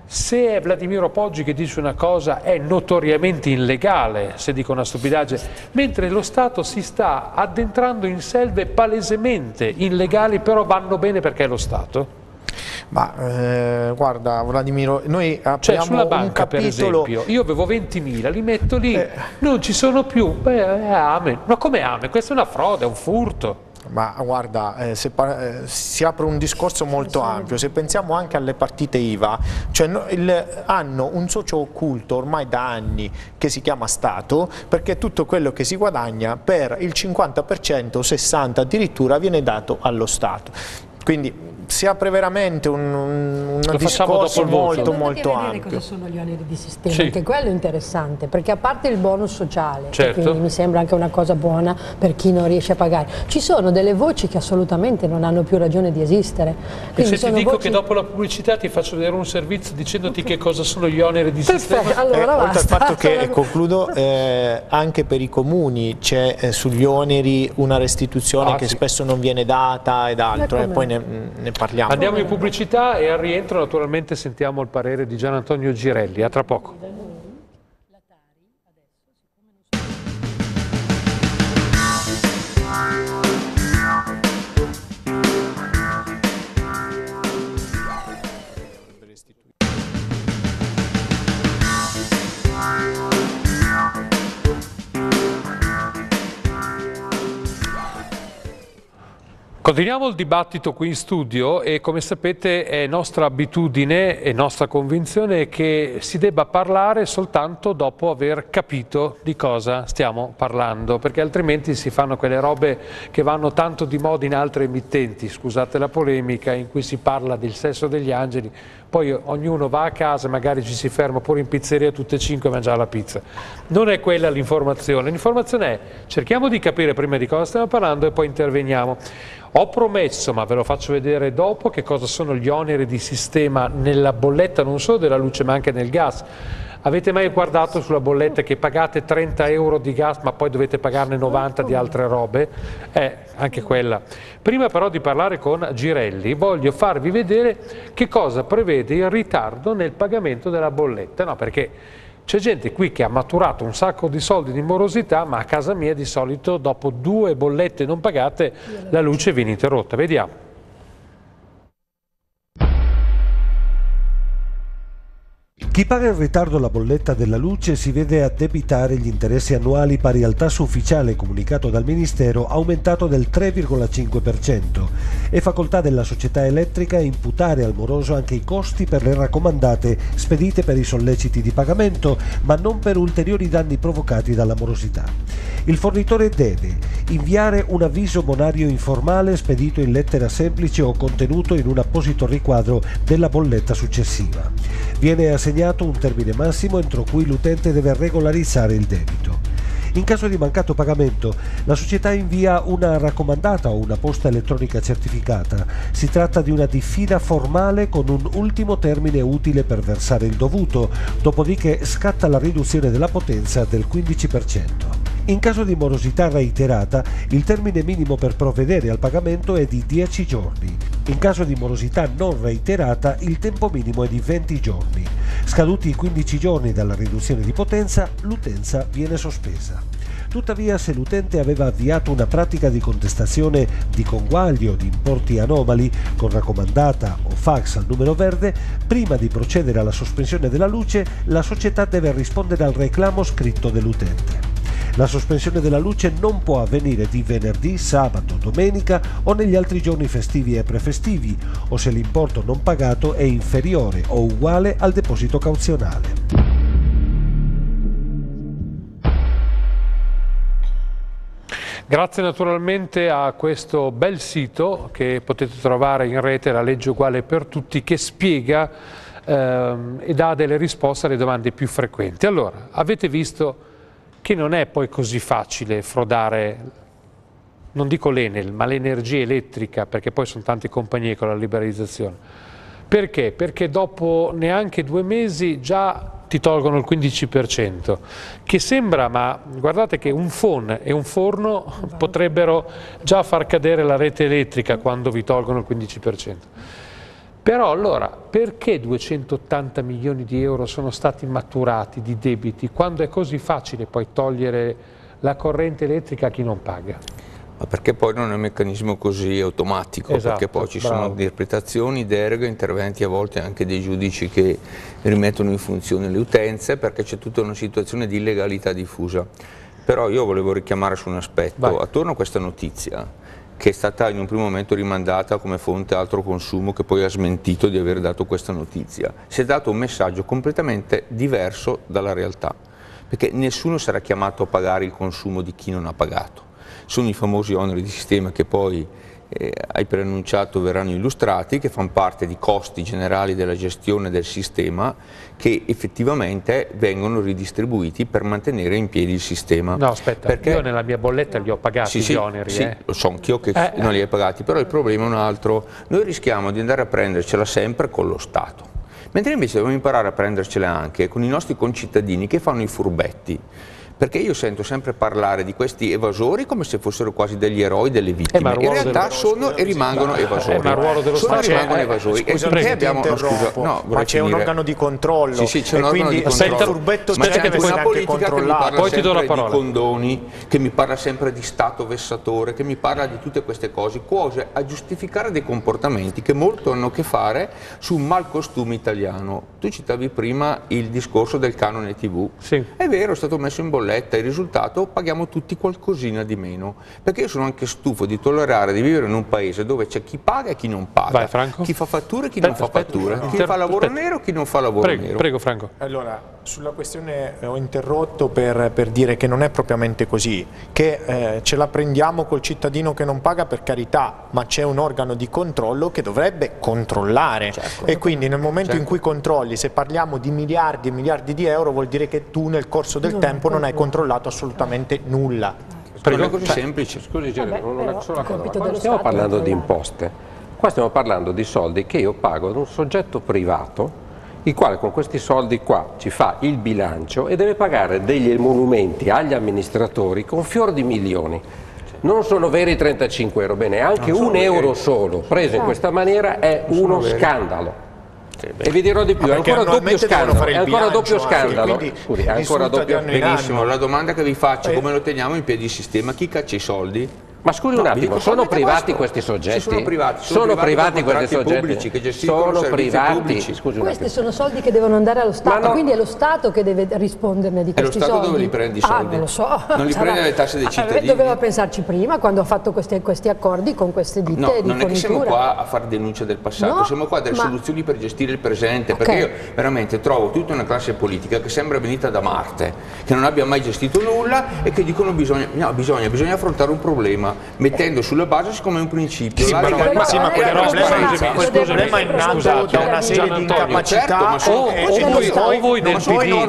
Speaker 1: Se è Vladimiro Poggi che dice una cosa è notoriamente illegale, se dico una stupidaggine, mentre lo Stato si sta addentrando in selve palesemente illegali, però vanno bene perché è lo Stato?
Speaker 5: Ma guarda Vladimiro, noi apriamo
Speaker 1: sulla banca,
Speaker 5: un capitolo...
Speaker 1: per esempio, io avevo 20.000, li metto lì, non ci sono più, beh, amen. Ma come amen? Questa è una frode, è un furto.
Speaker 5: Ma guarda, si apre un discorso molto ampio. Se pensiamo anche alle partite IVA, cioè hanno un socio occulto ormai da anni che si chiama Stato, perché tutto quello che si guadagna per il 50%, 60% addirittura viene dato allo Stato. Quindi si apre veramente un discorso molto ampio.
Speaker 3: Cosa sono gli oneri di sistema? Sì. Anche quello è interessante, perché a parte il bonus sociale,
Speaker 1: certo,
Speaker 3: quindi mi sembra anche una cosa buona per chi non riesce a pagare, ci sono delle voci che assolutamente non hanno più ragione di esistere. Quindi
Speaker 1: e se ti dico che dopo la pubblicità ti faccio vedere un servizio dicendoti che cosa sono gli oneri di sistema?
Speaker 3: Allora
Speaker 5: oltre al fatto che, concludo, anche per i comuni c'è sugli oneri una restituzione che spesso non viene data ed altro, e poi ne parliamo.
Speaker 1: Andiamo in pubblicità e al rientro naturalmente sentiamo il parere di Gian Antonio Girelli. A tra poco. Continuiamo il dibattito qui in studio e come sapete è nostra abitudine e nostra convinzione che si debba parlare soltanto dopo aver capito di cosa stiamo parlando, perché altrimenti si fanno quelle robe che vanno tanto di moda in altre emittenti, scusate la polemica, in cui si parla del sesso degli angeli, poi ognuno va a casa, magari ci si ferma pure in pizzeria tutte e 5 a mangiare la pizza. Non è quella l'informazione, l'informazione è cerchiamo di capire prima di cosa stiamo parlando e poi interveniamo. Ho promesso, ma ve lo faccio vedere dopo, che cosa sono gli oneri di sistema nella bolletta non solo della luce ma anche nel gas. Avete mai guardato sulla bolletta che pagate 30 euro di gas ma poi dovete pagarne 90 di altre robe? Anche quella. Prima però di parlare con Girelli voglio farvi vedere che cosa prevede il ritardo nel pagamento della bolletta, no, perché c'è gente qui che ha maturato un sacco di soldi di morosità, ma a casa mia di solito dopo 2 bollette non pagate la luce viene interrotta. Vediamo.
Speaker 9: Chi paga in ritardo la bolletta della luce si vede addebitare gli interessi annuali pari al tasso ufficiale comunicato dal Ministero aumentato del 3,5%. È facoltà della società elettrica imputare al moroso anche i costi per le raccomandate spedite per i solleciti di pagamento, ma non per ulteriori danni provocati dalla morosità. Il fornitore deve inviare un avviso bonario informale spedito in lettera semplice o contenuto in un apposito riquadro della bolletta successiva. Viene assegnato un termine massimo entro cui l'utente deve regolarizzare il debito. In caso di mancato pagamento, la società invia una raccomandata o una posta elettronica certificata. Si tratta di una diffida formale con un ultimo termine utile per versare il dovuto, dopodiché scatta la riduzione della potenza del 15%. In caso di morosità reiterata, il termine minimo per provvedere al pagamento è di 10 giorni. In caso di morosità non reiterata, il tempo minimo è di 20 giorni. Scaduti i 15 giorni dalla riduzione di potenza, l'utenza viene sospesa. Tuttavia, se l'utente aveva avviato una pratica di contestazione di conguaglio di importi anomali con raccomandata o fax al numero verde, prima di procedere alla sospensione della luce, la società deve rispondere al reclamo scritto dell'utente. La sospensione della luce non può avvenire di venerdì, sabato, domenica o negli altri giorni festivi e prefestivi, o se l'importo non pagato è inferiore o uguale al deposito cauzionale.
Speaker 1: Grazie naturalmente a questo bel sito che potete trovare in rete, La Legge Uguale per Tutti, che spiega e dà delle risposte alle domande più frequenti. Allora, avete visto che non è poi così facile frodare, non dico l'Enel, ma l'energia elettrica, perché poi sono tante compagnie con la liberalizzazione. Perché? Perché dopo neanche 2 mesi già ti tolgono il 15%, che sembra, ma guardate che un phone e un forno potrebbero già far cadere la rete elettrica quando vi tolgono il 15%. Però allora, perché 280 milioni di euro sono stati maturati di debiti, quando è così facile poi togliere la corrente elettrica a chi non paga?
Speaker 7: Ma perché poi non è un meccanismo così automatico,
Speaker 1: esatto,
Speaker 7: perché poi ci sono interpretazioni, deroghe, interventi a volte anche dei giudici che rimettono in funzione le utenze, perché c'è tutta una situazione di illegalità diffusa. Però io volevo richiamare su un aspetto, attorno a questa notizia, che è stata in un primo momento rimandata come fonte altro consumo, che poi ha smentito di aver dato questa notizia. Si è dato un messaggio completamente diverso dalla realtà, perché nessuno sarà chiamato a pagare il consumo di chi non ha pagato. Sono i famosi oneri di sistema che poi hai preannunciato verranno illustrati, che fanno parte di costi generali della gestione del sistema che effettivamente vengono ridistribuiti per mantenere in piedi il sistema.
Speaker 1: No, aspetta, perché io nella mia bolletta li ho pagati gli oneri.
Speaker 7: Sì, lo so anch'io che non li hai pagati, però il problema è un altro. Noi rischiamo di andare a prendercela sempre con lo Stato, mentre invece dobbiamo imparare a prendercela anche con i nostri concittadini che fanno i furbetti. Perché io sento sempre parlare di questi evasori come se fossero quasi degli eroi, delle vittime. In realtà sono e rimangono evasori.
Speaker 1: Ma il ruolo dello Stato
Speaker 7: rimangono evasori.
Speaker 5: Ma c'è un organo di controllo.
Speaker 7: Sì, c'è un organo di controllo. Ma c'è anche una politica che mi parla sempre di condoni, che mi parla sempre di Stato vessatore, che mi parla di tutte queste cose a giustificare dei comportamenti che molto hanno a che fare su un malcostume italiano. Tu citavi prima il discorso del canone TV.
Speaker 1: Sì.
Speaker 7: È vero, è stato messo in bolletta. Il risultato paghiamo tutti qualcosina di meno, perché io sono anche stufo di tollerare di vivere in un paese dove c'è chi paga e chi non paga.
Speaker 1: Vai, Franco.
Speaker 7: Chi fa fatture e chi non fa fatture, chi fa lavoro nero e chi non fa lavoro nero.
Speaker 1: Prego Franco.
Speaker 5: Allora, sulla questione ho interrotto per dire che non è propriamente così, che ce la prendiamo col cittadino che non paga, per carità, ma c'è un organo di controllo che dovrebbe controllare, e quindi nel momento in cui controlli, se parliamo di miliardi e miliardi di euro, vuol dire che tu nel corso del tempo non hai controllato assolutamente nulla.
Speaker 7: Non è così semplice.
Speaker 4: Scusi, una sola cosa. Quando stiamo parlando di imposte, qua stiamo parlando di soldi che io pago ad un soggetto privato, il quale con questi soldi qua ci fa il bilancio e deve pagare degli emolumenti agli amministratori con fior di milioni. Non sono veri 35 euro, bene, anche un euro solo preso in questa maniera è uno scandalo. E vi dirò di più, è ancora doppio scandalo, è ancora doppio scandalo. Scusi, è ancora doppio.
Speaker 7: Benissimo, la domanda che vi faccio, come lo teniamo in piedi il sistema? Chi caccia i soldi?
Speaker 4: Ma scusi un attimo, sono privati questi soggetti?
Speaker 7: Sono privati,
Speaker 4: sono privati questi soggetti
Speaker 7: pubblici che gestiscono servizi pubblici.
Speaker 3: Questi sono soldi che devono andare allo Stato, quindi è lo Stato che deve risponderne di questi soldi.
Speaker 7: È lo Stato dove li prende i soldi?
Speaker 3: Non lo so.
Speaker 7: Non li prende le tasse dei cittadini?
Speaker 3: Doveva pensarci prima, quando ha fatto questi accordi con queste ditte di fornitura.
Speaker 7: Non è che siamo qua a fare denuncia del passato, siamo qua a dare soluzioni per gestire il presente, perché io veramente trovo tutta una classe politica che sembra venita da Marte, che non abbia mai gestito nulla e che dicono bisogna affrontare un problema mettendo sulla base siccome è un principio.
Speaker 5: Sì, ma quel problema è nato da una serie di incapacità.
Speaker 1: O voi del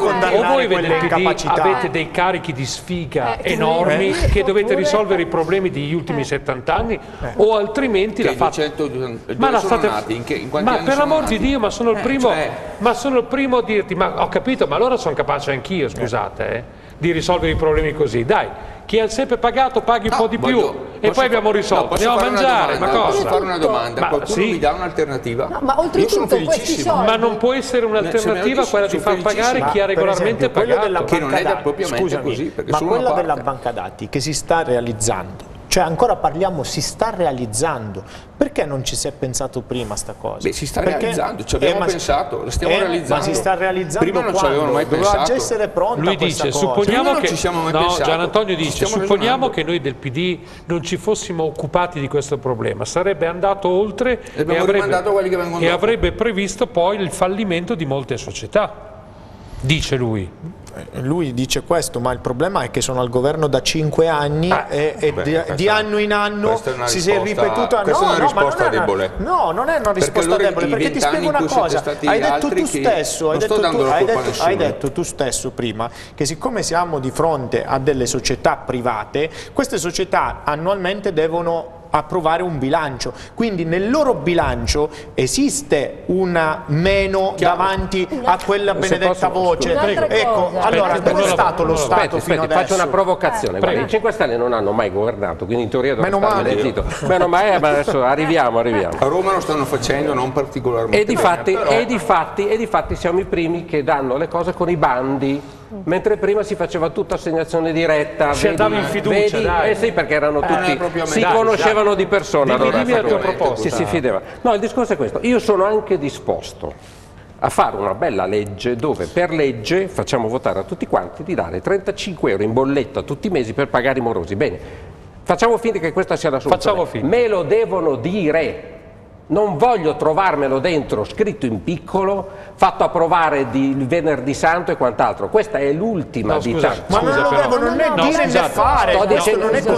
Speaker 1: PD avete dei carichi di sfiga enormi che dovete risolvere i problemi degli ultimi 70 anni, o altrimenti la fate. Ma per l'amor di Dio, ma sono il primo a dirti, ma ho capito, ma allora sono capace anch'io, scusate, di risolvere i problemi così, dai. Chi ha sempre pagato paghi un po' di più e poi abbiamo risolto. Andiamo a mangiare, ma cosa?
Speaker 7: Posso fare una domanda? Qualcuno mi dà un'alternativa?
Speaker 3: No, ma oltretutto questi soldi...
Speaker 1: Ma non può essere un'alternativa quella di far pagare chi ha regolarmente pagato.
Speaker 7: Che non è propriamente così, perché
Speaker 5: ma quella della banca dati che si sta realizzando, cioè ancora parliamo, si sta realizzando, perché non ci si è pensato prima sta cosa?
Speaker 7: Beh, si sta realizzando, ci abbiamo pensato, la stiamo realizzando.
Speaker 5: Ma si sta realizzando
Speaker 7: prima non ci avevano mai pensato.
Speaker 5: Doveva essere pronta.
Speaker 1: Lui dice, supponiamo che Gian Antonio dice, supponiamo che noi del PD non ci fossimo occupati di questo problema, sarebbe andato oltre e avrebbe previsto poi il fallimento di molte società, dice lui.
Speaker 5: Lui dice questo, ma il problema è che sono al governo da 5 anni di anno in anno si è ripetuta.
Speaker 7: Questa è una risposta debole.
Speaker 5: No, non è una risposta debole, perché ti spiego una cosa. Hai detto tu stesso, hai detto tu stesso prima che siccome siamo di fronte a delle società private, queste società annualmente devono approvare un bilancio. Quindi nel loro bilancio esiste una meno davanti a quella benedetta voce. Ecco, allora dove è stato lo Stato fino adesso?
Speaker 4: Faccio una provocazione. Guarda, i 5 Stelle non hanno mai governato, quindi in teoria dovrebbero stare zitto. Meno male, ma adesso arriviamo.
Speaker 7: A Roma lo stanno facendo non particolarmente
Speaker 4: e difatti siamo i primi che danno le cose con i bandi, mentre prima si faceva tutta assegnazione diretta.
Speaker 1: Si andava in fiducia, dai.
Speaker 4: Sì, perché erano tutti, si conoscevano di persona.
Speaker 1: Dimmi la tua proposta.
Speaker 4: Si fideva. No, il discorso è questo. Io sono anche disposto a fare una bella legge dove per legge facciamo votare a tutti quanti di dare 35 euro in bolletta tutti i mesi per pagare i morosi. Bene, facciamo finta che questa sia la soluzione. Me lo devono dire. Non voglio trovarmelo dentro scritto in piccolo, fatto approvare di venerdì santo e quant'altro. Questa è l'ultima, diciamo.
Speaker 5: Ma non lo devono né dire né fare.
Speaker 4: Sto dicendo, non è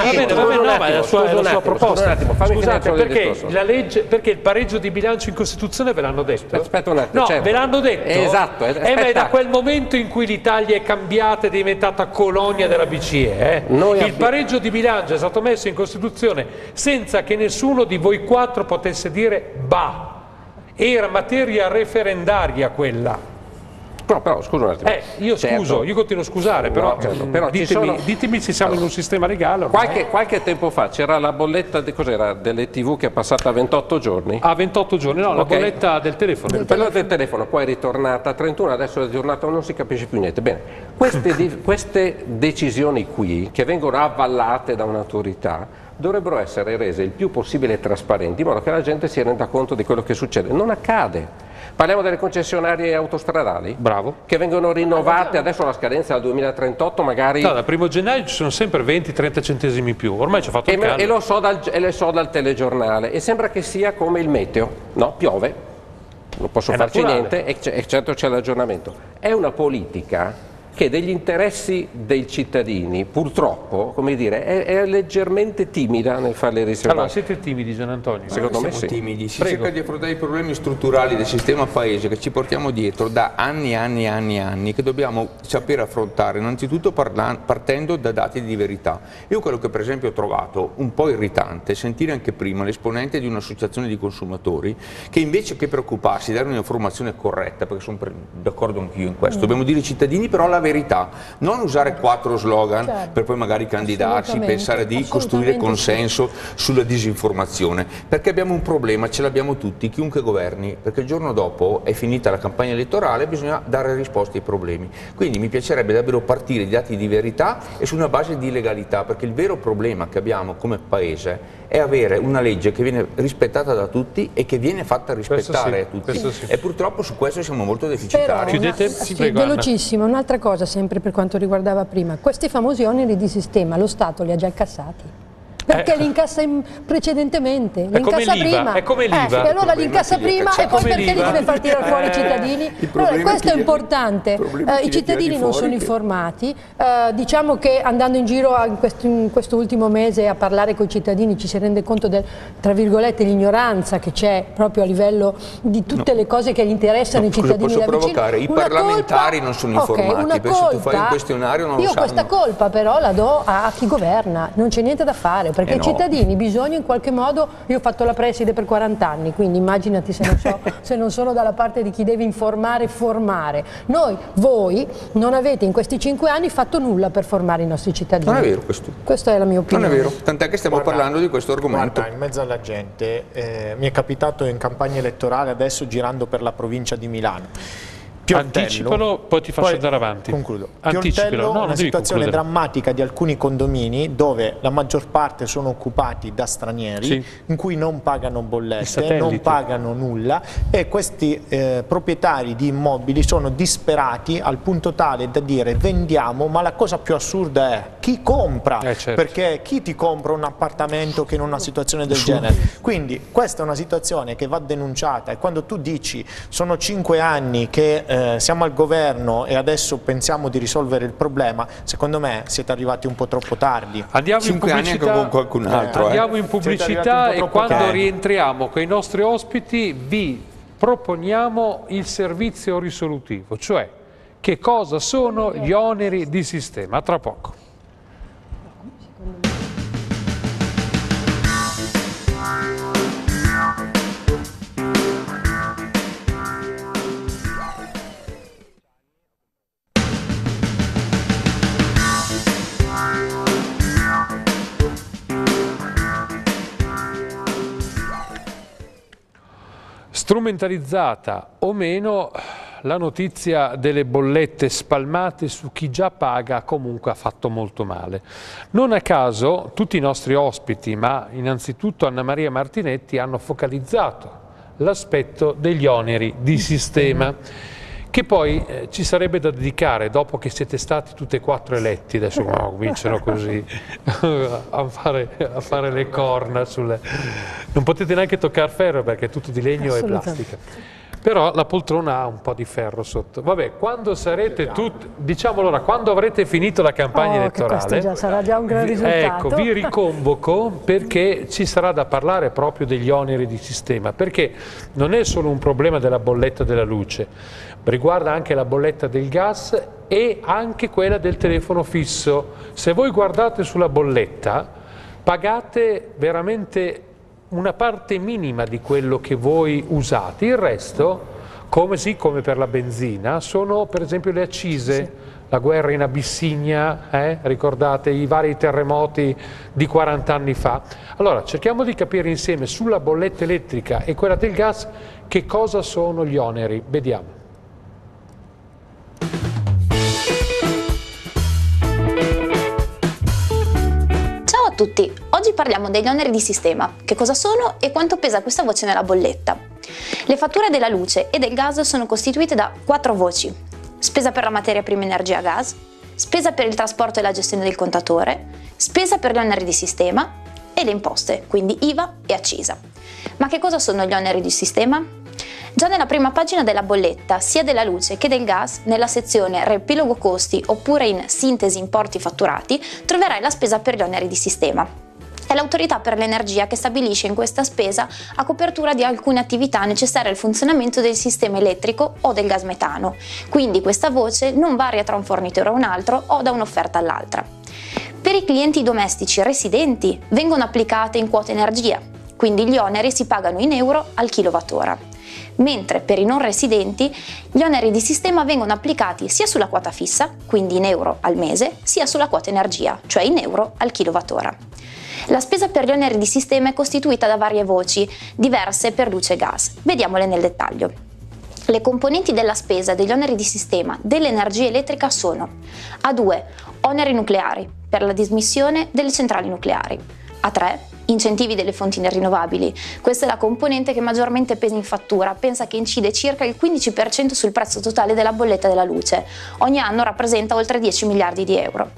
Speaker 1: la sua proposta. Scusate, perché il pareggio di bilancio in Costituzione ve l'hanno detto?
Speaker 4: Aspetta un attimo.
Speaker 1: No, ve l'hanno detto?
Speaker 4: Esatto.
Speaker 1: Ma è da quel momento in cui l'Italia è cambiata, è diventata colonia della BCE. Il pareggio di bilancio è stato messo in Costituzione senza che nessuno di voi quattro potesse dire bah, era materia referendaria quella.
Speaker 4: No, però scusa un attimo.
Speaker 1: Io continuo a scusare, però, però ditemi se siamo in un sistema legale.
Speaker 4: Qualche tempo fa c'era la bolletta delle TV che è passata a 28 giorni.
Speaker 1: A 28 giorni, no, la bolletta del telefono.
Speaker 4: Quella del telefono, poi è ritornata a 31, adesso è aggiornata, non si capisce più niente. Bene, queste decisioni qui, che vengono avvallate da un'autorità, dovrebbero essere rese il più possibile trasparenti, in modo che la gente si renda conto di quello che succede. Non accade. Parliamo delle concessionarie autostradali, che vengono rinnovate, adesso la scadenza è al 2038 magari.
Speaker 1: No, dal 1° gennaio ci sono sempre 20-30 centesimi in più, ormai ci ha fatto il caldo.
Speaker 4: E lo so dal telegiornale, e sembra che sia come il meteo, no? Piove, non posso farci niente, e certo c'è l'aggiornamento. È una politica che degli interessi dei cittadini, purtroppo, come dire, è leggermente timida nel fare le riserve.
Speaker 1: Allora, siete timidi, Gian Antonio?
Speaker 4: Secondo me
Speaker 7: sì. Timidi. Si cerca di affrontare i problemi strutturali del sistema paese che ci portiamo dietro da anni, che dobbiamo sapere affrontare, innanzitutto partendo da dati di verità. Io quello che per esempio ho trovato un po' irritante è sentire anche prima l'esponente di un'associazione di consumatori che invece che preoccuparsi di dare un'informazione corretta, perché sono d'accordo anch'io in questo, dobbiamo dire ai cittadini però la verità, non usare 4 slogan per poi magari candidarsi, pensare di costruire consenso sulla disinformazione, perché abbiamo un problema, ce l'abbiamo tutti, chiunque governi, perché il giorno dopo è finita la campagna elettorale, bisogna dare risposte ai problemi. Quindi mi piacerebbe davvero partire di dati di verità e su una base di legalità, perché il vero problema che abbiamo come Paese è avere una legge che viene rispettata da tutti e che viene fatta rispettare a tutti. E purtroppo su questo siamo molto deficitari.
Speaker 3: Velocissimo, un'altra cosa sempre per quanto riguardava prima, questi famosi oneri di sistema lo Stato li ha già incassati. Perché li incassa precedentemente, li incassa prima.
Speaker 1: È come l'IVA.
Speaker 3: E allora li incassa prima e poi perché li deve far tirare fuori i cittadini? Allora, questo è importante. I cittadini non sono informati. Diciamo che andando in giro in questo ultimo mese a parlare con i cittadini ci si rende conto del, tra virgolette, l'ignoranza che c'è proprio a livello di tutte le cose che interessano i cittadini da vicino.
Speaker 7: I parlamentari non sono informati, perché se tu fai un questionario non lo sanno.
Speaker 3: Io questa colpa però la do a chi governa, non c'è niente da fare. Perché i cittadini bisogna in qualche modo, io ho fatto la preside per 40 anni, quindi immaginati se non sono dalla parte di chi deve informare e formare. Voi non avete in questi 5 anni fatto nulla per formare i nostri cittadini.
Speaker 7: Non è vero questo.
Speaker 3: Questa è la mia opinione.
Speaker 7: Non è vero, tant'è che stiamo parlando di questo argomento.
Speaker 5: Guarda, in mezzo alla gente, mi è capitato in campagna elettorale adesso girando per la provincia di Milano.
Speaker 1: Anticipalo, poi ti faccio andare avanti.
Speaker 5: Concludo.
Speaker 1: Anticipalo,
Speaker 5: una situazione drammatica di alcuni condomini dove la maggior parte sono occupati da stranieri, in cui non pagano bollette, non pagano nulla, e questi proprietari di immobili sono disperati al punto tale da dire vendiamo, ma la cosa più assurda è chi compra, perché chi ti compra un appartamento che in una situazione del genere? Quindi questa è una situazione che va denunciata, e quando tu dici sono 5 anni che siamo al governo e adesso pensiamo di risolvere il problema, secondo me siete arrivati un po' troppo tardi.
Speaker 1: Andiamo in pubblicità,
Speaker 7: con qualcun altro,
Speaker 1: andiamo in pubblicità e quando rientriamo con i nostri ospiti vi proponiamo il servizio risolutivo, cioè che cosa sono gli oneri di sistema. A tra poco. strumentalizzata o meno, la notizia delle bollette spalmate su chi già paga comunque ha fatto molto male. Non a caso tutti i nostri ospiti, ma innanzitutto Anna Maria Martinetti, hanno focalizzato l'aspetto degli oneri di sistema, che poi ci sarebbe da dedicare, dopo che siete stati tutti e 4 eletti, adesso cominciano così a fare le corna sulle... Non potete neanche toccare ferro perché è tutto di legno e plastica. Però la poltrona ha un po' di ferro sotto. Vabbè, quando sarete tutti, diciamo allora, quando avrete finito la campagna elettorale,
Speaker 3: sarà già un gran risultato.
Speaker 1: Ecco, vi riconvoco perché ci sarà da parlare proprio degli oneri di sistema, perché non è solo un problema della bolletta della luce, riguarda anche la bolletta del gas e anche quella del telefono fisso. Se voi guardate sulla bolletta, pagate veramente una parte minima di quello che voi usate, il resto, come per la benzina, sono per esempio le accise, la guerra in Abissinia, ricordate i vari terremoti di 40 anni fa. Allora cerchiamo di capire insieme sulla bolletta elettrica e quella del gas che cosa sono gli oneri, vediamo.
Speaker 10: Ciao a tutti, oggi parliamo degli oneri di sistema, che cosa sono e quanto pesa questa voce nella bolletta. Le fatture della luce e del gas sono costituite da 4 voci: spesa per la materia prima energia gas, spesa per il trasporto e la gestione del contatore, spesa per gli oneri di sistema e le imposte, quindi IVA e accisa. Ma che cosa sono gli oneri di sistema? Già nella prima pagina della bolletta, sia della luce che del gas, nella sezione Riepilogo costi oppure in Sintesi importi fatturati, troverai la spesa per gli oneri di sistema. È l'autorità per l'energia che stabilisce in questa spesa a copertura di alcune attività necessarie al funzionamento del sistema elettrico o del gas metano, quindi questa voce non varia tra un fornitore o un altro o da un'offerta all'altra. Per i clienti domestici residenti vengono applicate in quota energia, quindi gli oneri si pagano in euro al kilowattora. Mentre per i non residenti gli oneri di sistema vengono applicati sia sulla quota fissa, quindi in euro al mese, sia sulla quota energia, cioè in euro al kilowattora. La spesa per gli oneri di sistema è costituita da varie voci, diverse per luce e gas. Vediamole nel dettaglio. Le componenti della spesa degli oneri di sistema dell'energia elettrica sono: A2, oneri nucleari per la dismissione delle centrali nucleari; A3, incentivi delle fonti rinnovabili. Questa è la componente che maggiormente pesa in fattura, pensa che incide circa il 15% sul prezzo totale della bolletta della luce. Ogni anno rappresenta oltre 10 miliardi di euro.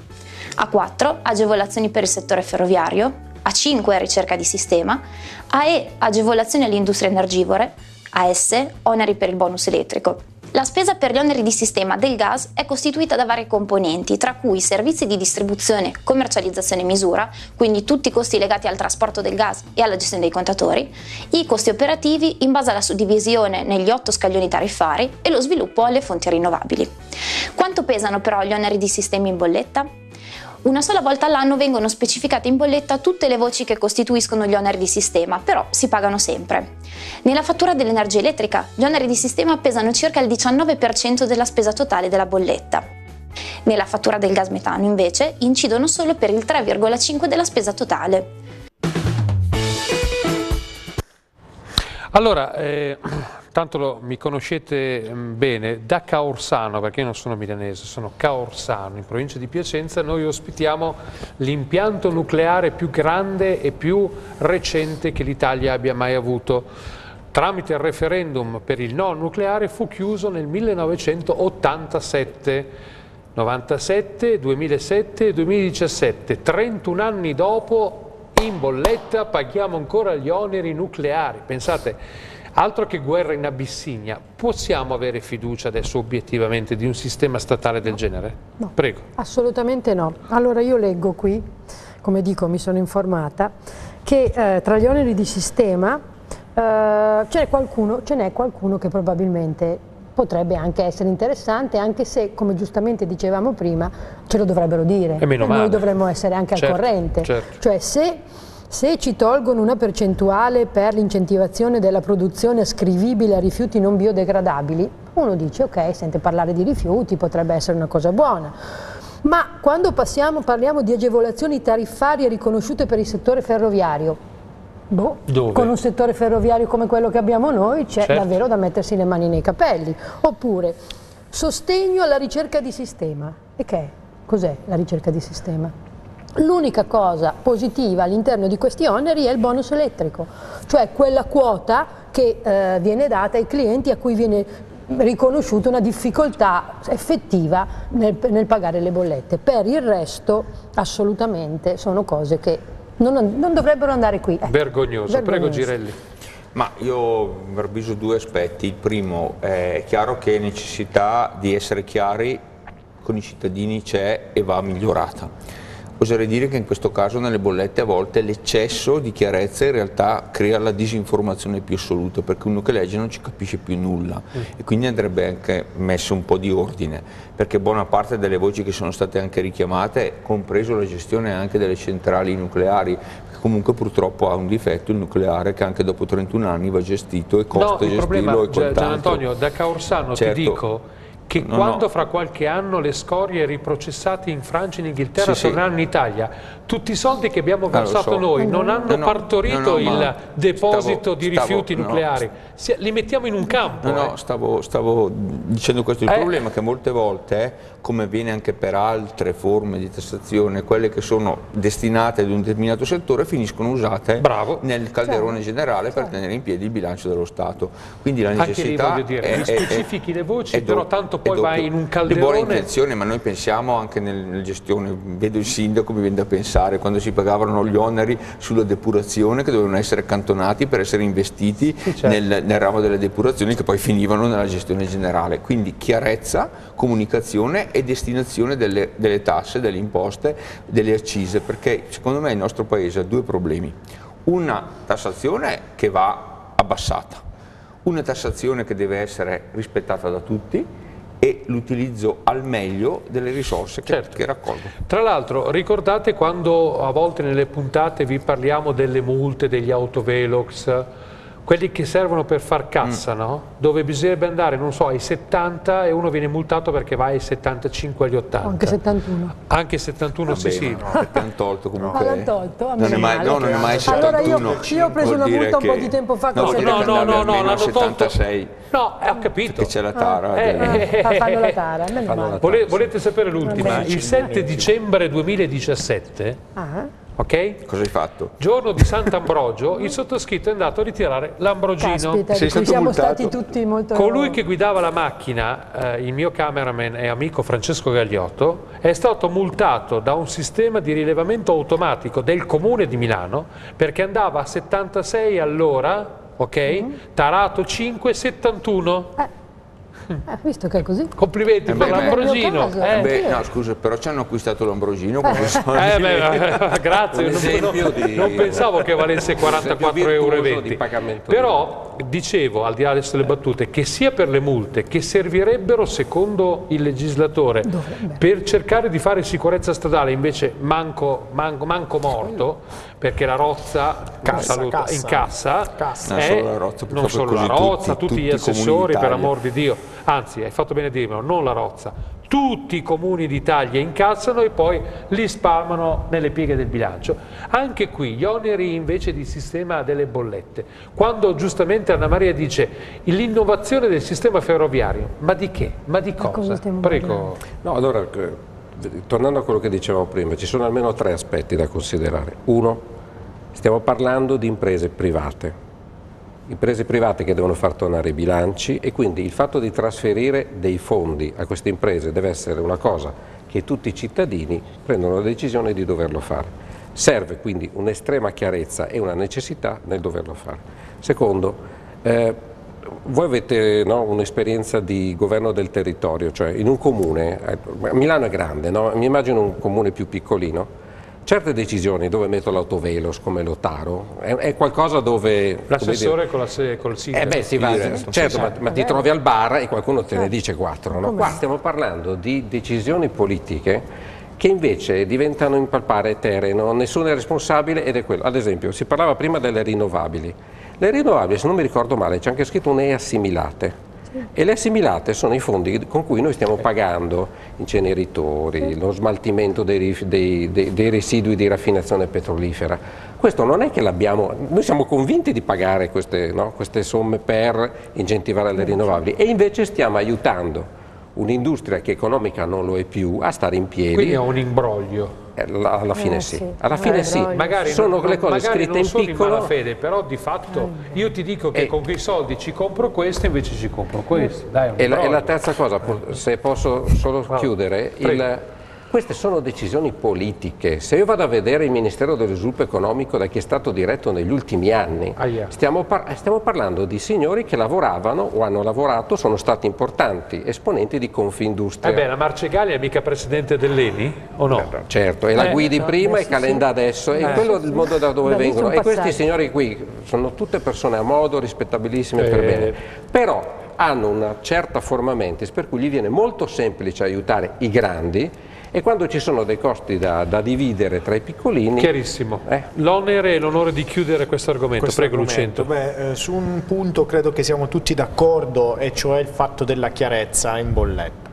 Speaker 10: A4, agevolazioni per il settore ferroviario. A5, ricerca di sistema. AE, agevolazioni alle industrie energivore. AS, oneri per il bonus elettrico. La spesa per gli oneri di sistema del gas è costituita da varie componenti, tra cui i servizi di distribuzione, commercializzazione e misura, quindi tutti i costi legati al trasporto del gas e alla gestione dei contatori, i costi operativi in base alla suddivisione negli 8 scaglioni tariffari e lo sviluppo alle fonti rinnovabili. Quanto pesano però gli oneri di sistema in bolletta? Una sola volta all'anno vengono specificate in bolletta tutte le voci che costituiscono gli oneri di sistema, però si pagano sempre. Nella fattura dell'energia elettrica, gli oneri di sistema pesano circa il 19% della spesa totale della bolletta. Nella fattura del gas metano, invece, incidono solo per il 3,5% della spesa totale.
Speaker 1: Allora, tanto mi conoscete bene, da Caorsano, perché io non sono milanese, sono Caorsano, in provincia di Piacenza, noi ospitiamo l'impianto nucleare più grande e più recente che l'Italia abbia mai avuto. Tramite il referendum per il no nucleare fu chiuso nel 1987, 97, 2007 e 2017, 31 anni dopo. In bolletta paghiamo ancora gli oneri nucleari. Pensate, altro che guerra in Abissinia, possiamo avere fiducia adesso obiettivamente di un sistema statale del genere?
Speaker 3: No,
Speaker 1: prego.
Speaker 3: Assolutamente no. Allora io leggo qui, come dico, mi sono informata, che tra gli oneri di sistema ce n'è qualcuno che probabilmente potrebbe anche essere interessante, anche se, come giustamente dicevamo prima, ce lo dovrebbero dire e noi dovremmo essere anche al corrente. Certo. Cioè se ci tolgono una percentuale per l'incentivazione della produzione ascrivibile a rifiuti non biodegradabili, uno dice ok, sente parlare di rifiuti, potrebbe essere una cosa buona. Ma quando parliamo di agevolazioni tariffarie riconosciute per il settore ferroviario, Con un settore ferroviario come quello che abbiamo noi c'è davvero da mettersi le mani nei capelli. Oppure sostegno alla ricerca di sistema. E che è? Cos'è la ricerca di sistema? L'unica cosa positiva all'interno di questi oneri è il bonus elettrico, cioè quella quota che viene data ai clienti a cui viene riconosciuta una difficoltà effettiva nel pagare le bollette. Per il resto assolutamente sono cose che non dovrebbero andare qui.
Speaker 1: Vergognoso. Prego Girelli.
Speaker 7: Ma io ravviso due aspetti. Il primo, è chiaro che necessità di essere chiari con i cittadini c'è e va migliorata. Oserei dire che in questo caso nelle bollette a volte l'eccesso di chiarezza in realtà crea la disinformazione più assoluta, perché uno che legge non ci capisce più nulla e quindi andrebbe anche messo un po' di ordine, perché buona parte delle voci che sono state anche richiamate, compreso la gestione anche delle centrali nucleari, che comunque purtroppo ha un difetto il nucleare, che anche dopo 31 anni va gestito e costa gestirlo e quant'altro.
Speaker 1: Gian Antonio, da Caorsano ti dico che quando fra qualche anno le scorie riprocessate in Francia e in Inghilterra torneranno in Italia, tutti i soldi che abbiamo versato noi non hanno partorito il deposito di rifiuti nucleari, li mettiamo in un campo.
Speaker 7: Stavo dicendo questo, il problema è che molte volte, come avviene anche per altre forme di tassazione, quelle che sono destinate ad un determinato settore finiscono usate nel calderone generale per tenere in piedi il bilancio dello Stato. Quindi la necessità
Speaker 1: anche lì, voglio dire, specifichi le voci, però tanto poi vai in un calderone.
Speaker 7: Di buona intenzione, ma noi pensiamo anche nella gestione, vedo il sindaco, mi viene da pensare, quando si pagavano gli oneri sulla depurazione che dovevano essere accantonati per essere investiti nel ramo delle depurazioni che poi finivano nella gestione generale. Quindi chiarezza, comunicazione e destinazione delle tasse, delle imposte, delle accise, perché secondo me il nostro Paese ha due problemi. Una tassazione che va abbassata, una tassazione che deve essere rispettata da tutti e l'utilizzo al meglio delle risorse che raccolgo.
Speaker 1: Tra l'altro ricordate quando a volte nelle puntate vi parliamo delle multe, degli autovelox, quelli che servono per far cassa, no? Dove bisognerebbe andare, non so, ai 70 e uno viene multato perché va ai 75 agli 80.
Speaker 3: Anche 71.
Speaker 1: Anche 71, sì.
Speaker 7: No, perché hanno tolto comunque.
Speaker 3: L'hanno tolto?
Speaker 7: Non è mai 71.
Speaker 3: Allora io ho preso una multa un po' di tempo fa.
Speaker 7: No, l'hanno 76.
Speaker 1: No, ho capito.
Speaker 7: Perché c'è la tara.
Speaker 3: Fanno la tara.
Speaker 1: Volete sapere l'ultima? Il 7 dicembre 2017, ok?
Speaker 7: Cosa hai fatto?
Speaker 1: Giorno di Sant'Ambrogio, il sottoscritto è andato a ritirare l'Ambrogino.
Speaker 3: Caspita, siamo stati tutti molto...
Speaker 1: Colui che guidava la macchina, il mio cameraman e amico Francesco Gagliotto, è stato multato da un sistema di rilevamento automatico del Comune di Milano perché andava a 76 all'ora, ok? Tarato 5, 71.
Speaker 3: Visto che è così.
Speaker 1: Complimenti per l'Ambrogino.
Speaker 7: No, scusa, però ci hanno acquistato l'Ambrogino.
Speaker 1: Grazie, non pensavo che valesse 44,20 €. Però dicevo, al di là adesso delle battute, che sia per le multe che servirebbero secondo il legislatore per cercare di fare sicurezza stradale, invece manco morto, perché la rozza incassa, non solo la rozza, tutti gli assessori, per amor di Dio. Anzi, hai fatto bene a dirmelo, non la rozza. Tutti i comuni d'Italia incassano e poi li spalmano nelle pieghe del bilancio. Anche qui gli oneri invece di sistema delle bollette. Quando giustamente Anna Maria dice l'innovazione del sistema ferroviario, ma di che? Ma di cosa? Prego.
Speaker 4: No, allora, tornando a quello che dicevamo prima, ci sono almeno 3 aspetti da considerare. Uno, stiamo parlando di imprese private che devono far tornare i bilanci e quindi il fatto di trasferire dei fondi a queste imprese deve essere una cosa che tutti i cittadini prendono la decisione di doverlo fare. Serve quindi un'estrema chiarezza e una necessità nel doverlo fare. Secondo, voi avete un'esperienza di governo del territorio, cioè in un comune, Milano è grande, mi immagino un comune più piccolino. Certe decisioni, dove metto l'autovelos come Lotaro, è qualcosa dove...
Speaker 1: L'assessore col sindaco.
Speaker 4: Certo, ma ti trovi al bar e qualcuno te ne dice 4. No? Qua stiamo parlando di decisioni politiche che invece diventano impalpare etereo, nessuno è responsabile ed è quello. Ad esempio, si parlava prima delle rinnovabili. Le rinnovabili, se non mi ricordo male, c'è anche scritto un E assimilate. E le assimilate sono i fondi con cui noi stiamo pagando inceneritori, lo smaltimento dei residui di raffinazione petrolifera. Questo non è che l'abbiamo, noi siamo convinti di pagare queste somme per incentivare le rinnovabili e invece stiamo aiutando un'industria che economica non lo è più a stare in piedi.
Speaker 1: Quindi è un imbroglio.
Speaker 4: Alla fine sì, alla fine sì.
Speaker 1: Magari
Speaker 4: sono le cose scritte in piccolo.
Speaker 1: In malafede, però di fatto io ti dico che con quei soldi ci compro questo, invece ci compro questo. Dai,
Speaker 4: e la terza cosa, se posso solo chiudere, queste sono decisioni politiche. Se io vado a vedere il Ministero dello Sviluppo Economico da chi è stato diretto negli ultimi anni, stiamo parlando di signori che lavoravano o hanno lavorato, sono stati importanti esponenti di Confindustria.
Speaker 1: La Marcegaglia è mica presidente dell'ENI o no?
Speaker 4: Certo, e la Guidi prima e Calenda adesso, e quello è il modo da dove vengono. E questi signori qui sono tutte persone a modo, rispettabilissime per bene. Però hanno una certa forma mentis per cui gli viene molto semplice aiutare i grandi, e quando ci sono dei costi da dividere tra i piccolini...
Speaker 1: Chiarissimo. L'onere e l'onore di chiudere questo argomento. Prego Lucento.
Speaker 5: Su un punto credo che siamo tutti d'accordo, e cioè il fatto della chiarezza in bolletta.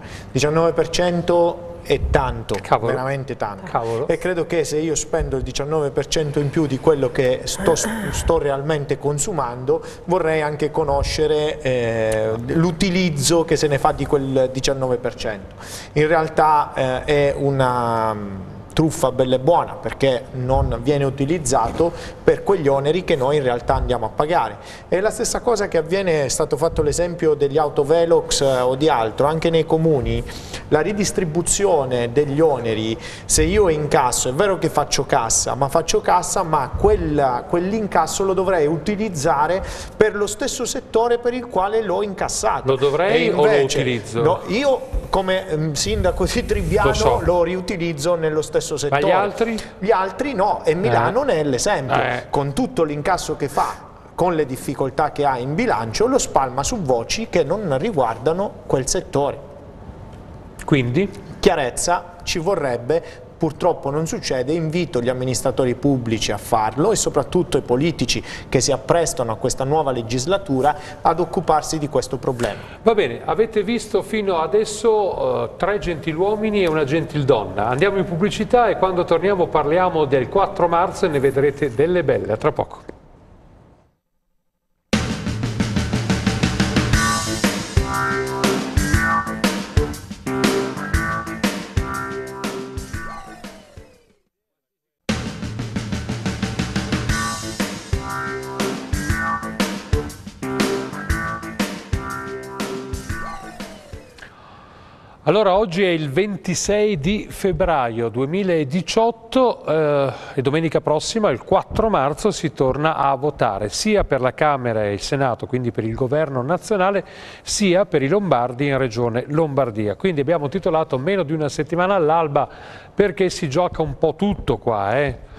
Speaker 5: 19% è tanto, veramente tanto. E credo che se io spendo il 19% in più di quello che sto realmente consumando, vorrei anche conoscere l'utilizzo che se ne fa di quel 19%. In realtà è una truffa bella e buona, perché non viene utilizzato per quegli oneri che noi in realtà andiamo a pagare. È la stessa cosa che avviene, è stato fatto l'esempio degli autovelox o di altro, anche nei comuni. La ridistribuzione degli oneri, se io incasso, è vero che faccio cassa, ma quell'incasso lo dovrei utilizzare per lo stesso settore per il quale l'ho incassato.
Speaker 1: Lo dovrei o lo utilizzo?
Speaker 5: No, io come sindaco di Tribbiano lo riutilizzo nello stesso settore.
Speaker 1: Ma gli altri?
Speaker 5: Gli altri no, e Milano ne è l'esempio. Con tutto l'incasso che fa, con le difficoltà che ha in bilancio, lo spalma su voci che non riguardano quel settore.
Speaker 1: Quindi?
Speaker 5: Chiarezza ci vorrebbe, purtroppo non succede. Invito gli amministratori pubblici a farlo e soprattutto i politici che si apprestano a questa nuova legislatura ad occuparsi di questo problema.
Speaker 1: Va bene, avete visto fino adesso 3 gentiluomini e una gentildonna. Andiamo in pubblicità e quando torniamo parliamo del 4 marzo e ne vedrete delle belle. A tra poco. Allora, oggi è il 26 di febbraio 2018 e domenica prossima, il 4 marzo, si torna a votare sia per la Camera e il Senato, quindi per il governo nazionale, sia per i lombardi in regione Lombardia. Quindi abbiamo titolato meno di una settimana all'alba, perché si gioca un po' tutto qua,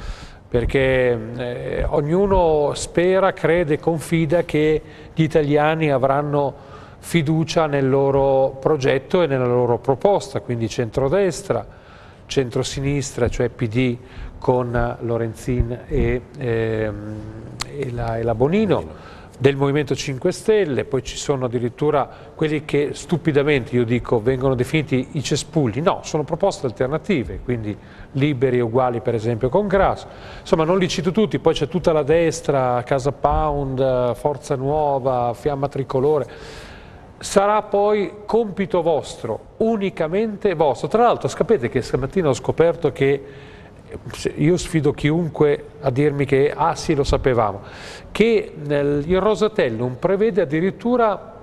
Speaker 1: perché ognuno spera, crede, confida che gli italiani avranno fiducia nel loro progetto e nella loro proposta, quindi centrodestra, centrosinistra, cioè PD con Lorenzin e la Bonino, del Movimento 5 Stelle, poi ci sono addirittura quelli che stupidamente, io dico, vengono definiti i cespugli. No, sono proposte alternative, quindi liberi e uguali per esempio con Grasso. Insomma, non li cito tutti, poi c'è tutta la destra, Casa Pound, Forza Nuova, Fiamma Tricolore. Sarà poi compito vostro, unicamente vostro. Tra l'altro sapete che stamattina ho scoperto che, io sfido chiunque a dirmi che sì, lo sapevamo, che il Rosatellum prevede addirittura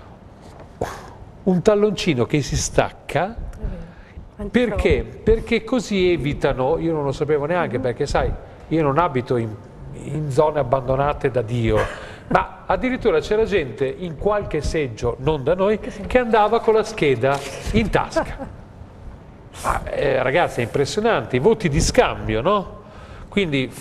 Speaker 1: un talloncino che si stacca. Perché? Perché così evitano, io non lo sapevo neanche, perché sai, io non abito in zone abbandonate da Dio, ma addirittura c'era gente in qualche seggio, non da noi, che andava con la scheda in tasca. Ragazzi, è impressionante, i voti di scambio, no? Quindi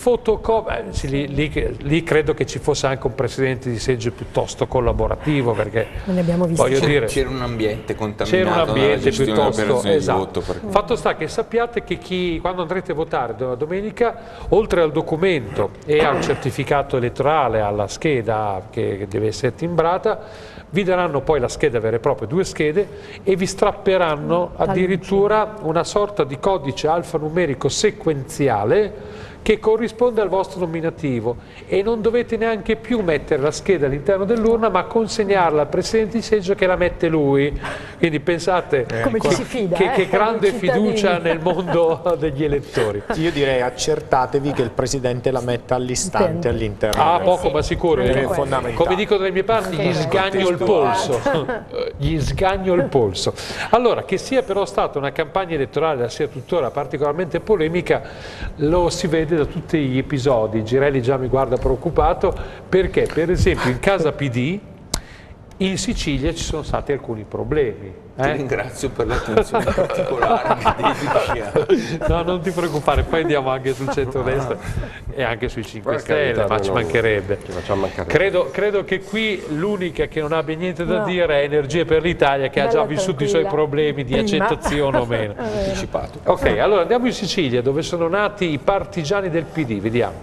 Speaker 1: lì credo che ci fosse anche un presidente di seggio piuttosto collaborativo, perché
Speaker 3: ne abbiamo visto.
Speaker 1: voglio dire,
Speaker 7: c'era un ambiente contaminato,
Speaker 1: c'era un ambiente piuttosto,
Speaker 7: esatto.
Speaker 1: Fatto sta che sappiate che quando andrete a votare domenica, oltre al documento e al certificato elettorale, alla scheda che deve essere timbrata, vi daranno poi la scheda vera e propria, 2 schede, e vi strapperanno addirittura una sorta di codice alfanumerico sequenziale che corrisponde al vostro nominativo, e non dovete neanche più mettere la scheda all'interno dell'urna, ma consegnarla al presidente di seggio che la mette lui. Quindi pensate
Speaker 3: come ci si fida,
Speaker 1: che grande fiducia nel mondo degli elettori.
Speaker 5: Io direi accertatevi che il presidente la metta all'istante all'interno.
Speaker 1: Poco ma sicuro,
Speaker 5: è fondamentale.
Speaker 1: come dico dalle mie parti, gli sgagno il polso. Gli sgagno il polso. Allora, che sia però stata una campagna elettorale, sia tuttora particolarmente polemica, lo si vede da tutti gli episodi. Girelli già mi guarda preoccupato, perché per esempio in casa PD in Sicilia ci sono stati alcuni problemi.
Speaker 7: Ti ringrazio per l'attenzione particolare che dedichi.
Speaker 1: No, non ti preoccupare, poi andiamo anche sul centro-destra e anche sui 5 Stelle, ma ci mancherebbe. Credo che qui l'unica che non abbia niente da dire è Energia per l'Italia, che ha già vissuto i suoi problemi di accettazione o meno.
Speaker 7: Anticipato.
Speaker 1: Ok, allora andiamo in Sicilia, dove sono nati i partigiani del PD, vediamo.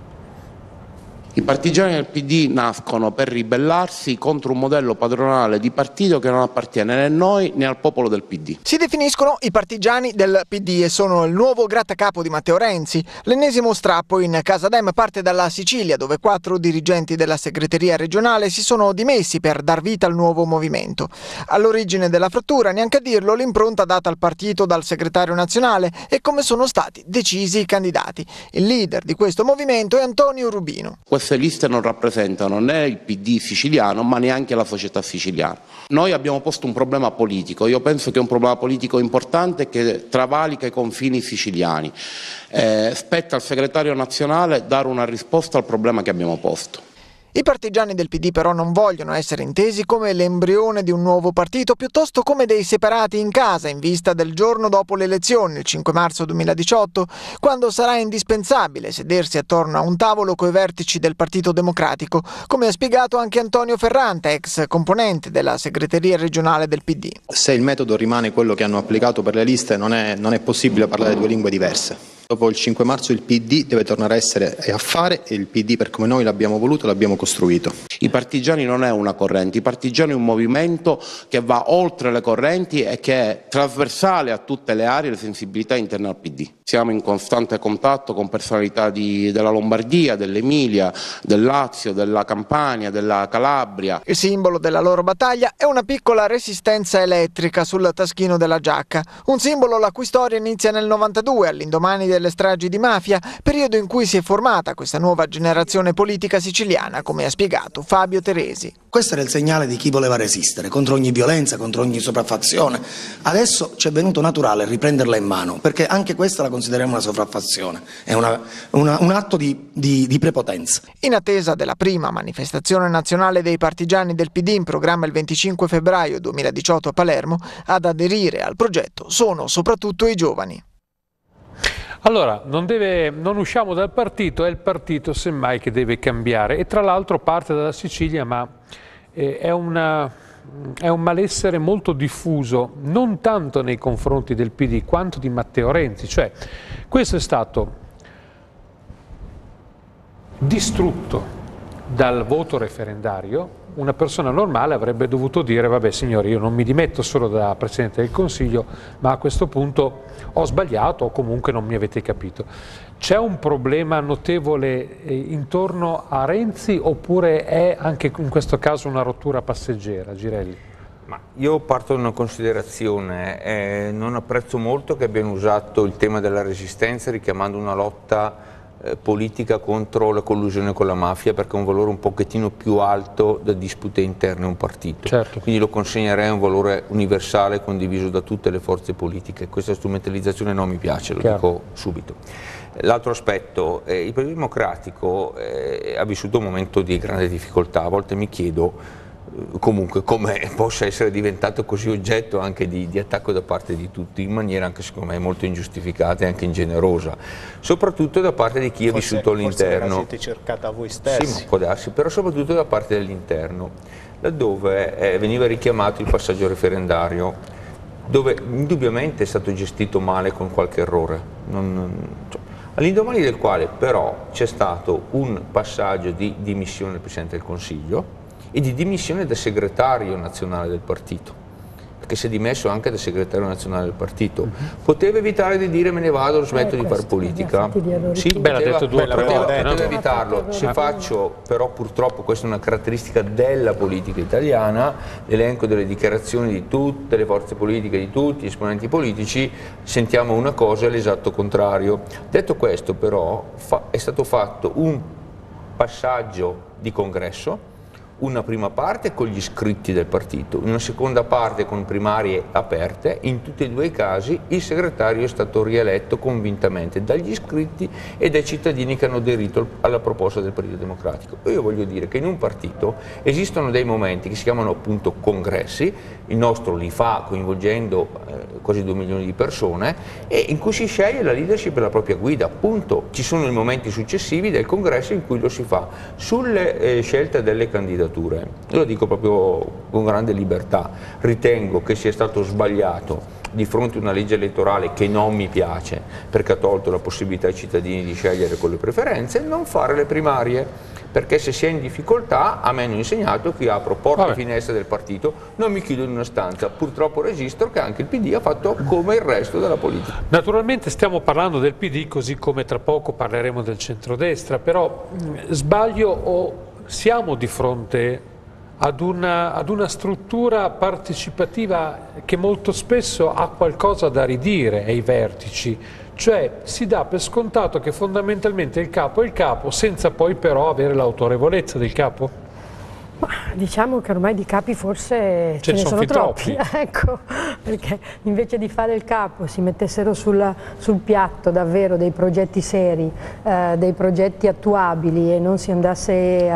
Speaker 11: I partigiani del PD nascono per ribellarsi contro un modello padronale di partito che non appartiene né a noi né al popolo del PD.
Speaker 12: Si definiscono i partigiani del PD e sono il nuovo grattacapo di Matteo Renzi. L'ennesimo strappo in Casa Dem parte dalla Sicilia, dove 4 dirigenti della segreteria regionale si sono dimessi per dar vita al nuovo movimento. All'origine della frattura, neanche a dirlo, l'impronta data al partito dal segretario nazionale e come sono stati decisi i candidati. Il leader di questo movimento è Antonio Rubino.
Speaker 11: Queste liste non rappresentano né il PD siciliano ma neanche la società siciliana. Noi abbiamo posto un problema politico, io penso che è un problema politico importante che travalica i confini siciliani. Spetta al segretario nazionale dare una risposta al problema che abbiamo posto.
Speaker 12: I partigiani del PD però non vogliono essere intesi come l'embrione di un nuovo partito, piuttosto come dei separati in casa in vista del giorno dopo le elezioni, il 5 marzo 2018, quando sarà indispensabile sedersi attorno a un tavolo coi vertici del Partito Democratico, come ha spiegato anche Antonio Ferrante, ex componente della segreteria regionale del PD.
Speaker 13: Se il metodo rimane quello che hanno applicato per le liste, non è possibile parlare 2 lingue diverse. Dopo il 5 marzo il PD deve tornare a essere e a fare, e il PD per come noi l'abbiamo voluto l'abbiamo costruito.
Speaker 11: I partigiani non è una corrente, i partigiani è un movimento che va oltre le correnti e che è trasversale a tutte le aree e le sensibilità interne al PD. Siamo in costante contatto con personalità della Lombardia, dell'Emilia, del Lazio, della Campania, della Calabria.
Speaker 12: Il simbolo della loro battaglia è una piccola resistenza elettrica sul taschino della giacca, un simbolo la cui storia inizia nel 92, all'indomani delle stragi di mafia, periodo in cui si è formata questa nuova generazione politica siciliana, come ha spiegato Fabio Teresi.
Speaker 14: Questo era il segnale di chi voleva resistere contro ogni violenza, contro ogni sopraffazione. Adesso ci è venuto naturale riprenderla in mano, perché anche questa la consideriamo una sopraffazione, è un atto di prepotenza.
Speaker 12: In attesa della prima manifestazione nazionale dei partigiani del PD in programma il 25 febbraio 2018 a Palermo, ad aderire al progetto sono soprattutto i giovani.
Speaker 1: Allora, non usciamo dal partito, è il partito semmai che deve cambiare, e tra l'altro parte dalla Sicilia, ma è un malessere molto diffuso, non tanto nei confronti del PD quanto di Matteo Renzi, cioè questo è stato distrutto dal voto referendario. Una persona normale avrebbe dovuto dire: vabbè signori, io non mi dimetto solo da Presidente del Consiglio, ma a questo punto ho sbagliato o comunque non mi avete capito. C'è un problema notevole intorno a Renzi, oppure è anche in questo caso una rottura passeggera, Girelli?
Speaker 7: Ma io parto da una considerazione, non apprezzo molto che abbiano usato il tema della resistenza richiamando una lotta politica contro la collusione con la mafia, perché è un valore un pochettino più alto da dispute interne a un partito.
Speaker 1: Certo.
Speaker 7: Quindi lo consegnerei a un valore universale condiviso da tutte le forze politiche. Questa strumentalizzazione non mi piace, lo dico subito. L'altro aspetto, il Partito Democratico ha vissuto un momento di grande difficoltà. A volte mi chiedo comunque come possa essere diventato così oggetto anche di attacco da parte di tutti, in maniera anche secondo me molto ingiustificata e anche ingenerosa, soprattutto da parte di chi è vissuto all'interno.
Speaker 5: Forse siete cercata voi stessi.
Speaker 7: Sì, può darsi, però soprattutto da parte dell'interno, laddove veniva richiamato il passaggio referendario, dove indubbiamente è stato gestito male con qualche errore, all'indomani del quale però c'è stato un passaggio di dimissione del Presidente del Consiglio e di dimissione del segretario nazionale del partito, perché si è dimesso anche del segretario nazionale del partito. Poteva evitare di dire me ne vado, smetto di fare politica. Sì, poteva evitarlo. Se faccio, però purtroppo questa è una caratteristica della politica italiana, l'elenco delle dichiarazioni di tutte le forze politiche, di tutti gli esponenti politici, sentiamo una cosa e l'esatto contrario. Detto questo però è stato fatto un passaggio di congresso, una prima parte con gli iscritti del partito, una seconda parte con primarie aperte. In tutti e due i casi il segretario è stato rieletto convintamente dagli iscritti e dai cittadini che hanno aderito alla proposta del Partito Democratico. Io voglio dire che in un partito esistono dei momenti che si chiamano appunto congressi, il nostro li fa coinvolgendo quasi 2 milioni di persone, e in cui si sceglie la leadership e la propria guida, appunto. Ci sono i momenti successivi del congresso in cui lo si fa sulle scelte delle candidature. Io lo dico proprio con grande libertà, ritengo che sia stato sbagliato di fronte a una legge elettorale che non mi piace, perché ha tolto la possibilità ai cittadini di scegliere con le preferenze, non fare le primarie, perché se si è in difficoltà, a me hanno insegnato che apro porte e finestre del partito, non mi chiudo in una stanza. Purtroppo registro che anche il PD ha fatto come il resto della politica.
Speaker 1: Naturalmente stiamo parlando del PD, così come tra poco parleremo del centrodestra, però sbaglio o siamo di fronte ad una struttura partecipativa che molto spesso ha qualcosa da ridire ai vertici, cioè si dà per scontato che fondamentalmente il capo è il capo, senza poi però avere l'autorevolezza del capo?
Speaker 3: Ma diciamo che ormai di capi forse ce ne sono troppi. Ecco, perché invece di fare il capo si mettessero sul piatto davvero dei progetti seri, dei progetti attuabili, e non si andasse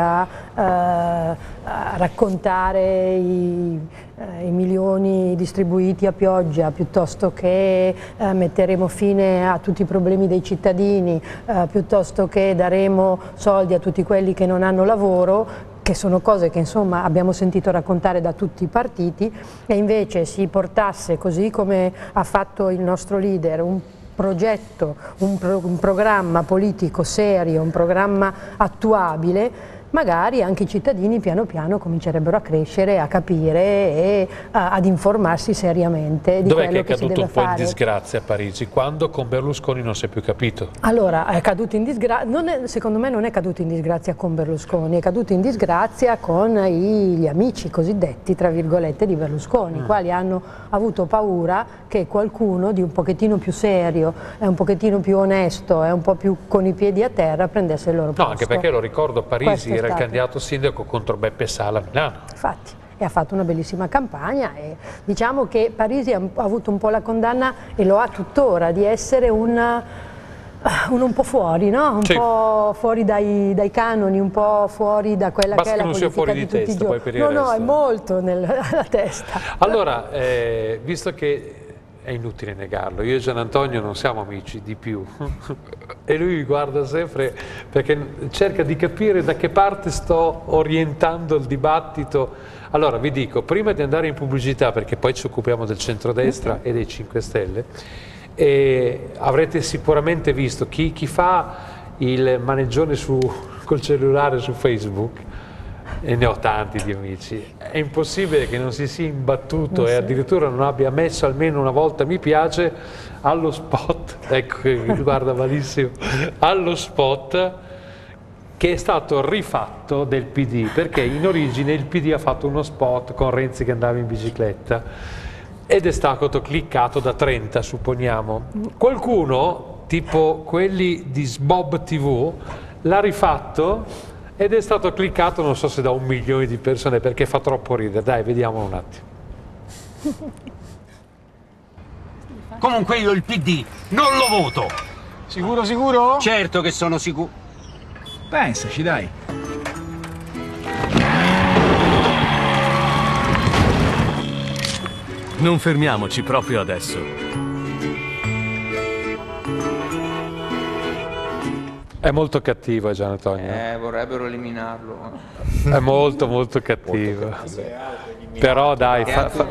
Speaker 3: a raccontare i milioni distribuiti a pioggia, piuttosto che metteremo fine a tutti i problemi dei cittadini, piuttosto che daremo soldi a tutti quelli che non hanno lavoro, che sono cose che insomma abbiamo sentito raccontare da tutti i partiti, e invece si portasse, così come ha fatto il nostro leader, un progetto, un programma politico serio, un programma attuabile, magari anche i cittadini piano piano comincerebbero a crescere, a capire e ad informarsi seriamente di quello che si deve fare. Dov'è che è caduto un po' in disgrazia a Parisi? Quando con Berlusconi non si è più capito? Allora, è caduto in disgrazia, secondo me non è caduto in disgrazia con Berlusconi, è caduto in disgrazia con gli amici cosiddetti, tra virgolette, di Berlusconi, i quali hanno avuto paura che qualcuno di un pochettino più serio, un pochettino più onesto e un po' più con i piedi a terra prendesse il loro posto. No, anche perché lo ricordo, a Parisi era il candidato sindaco contro Beppe Sala a Milano. Infatti, e ha fatto una bellissima campagna, e diciamo che Parisi ha avuto un po' la condanna, e lo ha tuttora, di essere uno un po' fuori, no? Un po' fuori dai canoni, un po' fuori da quella che è la politica di tutti i giorni. No, è molto nella testa. Allora, visto che è inutile negarlo, io e Gian Antonio non siamo amici di più e lui mi guarda sempre perché cerca di capire da che parte sto orientando il dibattito. Allora vi dico, prima di andare in pubblicità, perché poi ci occupiamo del centrodestra e dei 5 Stelle, avrete sicuramente visto chi fa il maneggione col cellulare su Facebook, e ne ho tanti di amici, è impossibile che non si sia imbattuto e addirittura non abbia messo almeno una volta mi piace allo spot, ecco che mi guarda malissimo, allo spot che è stato rifatto del PD, perché in origine il PD ha fatto uno spot con Renzi che andava in bicicletta ed è stato cliccato da 30, supponiamo. Qualcuno, tipo quelli di Sbob TV, l'ha rifatto ed è stato cliccato non so se da 1 milione di persone, perché fa troppo ridere. Dai, vediamolo un attimo.
Speaker 15: Comunque io il PD non lo voto.
Speaker 16: Sicuro, sicuro?
Speaker 15: Certo che sono sicuro.
Speaker 16: Pensaci, dai.
Speaker 17: Non fermiamoci proprio adesso.
Speaker 1: È molto cattivo Gian Antonio.
Speaker 7: Vorrebbero eliminarlo.
Speaker 1: È molto cattivo. Però dai,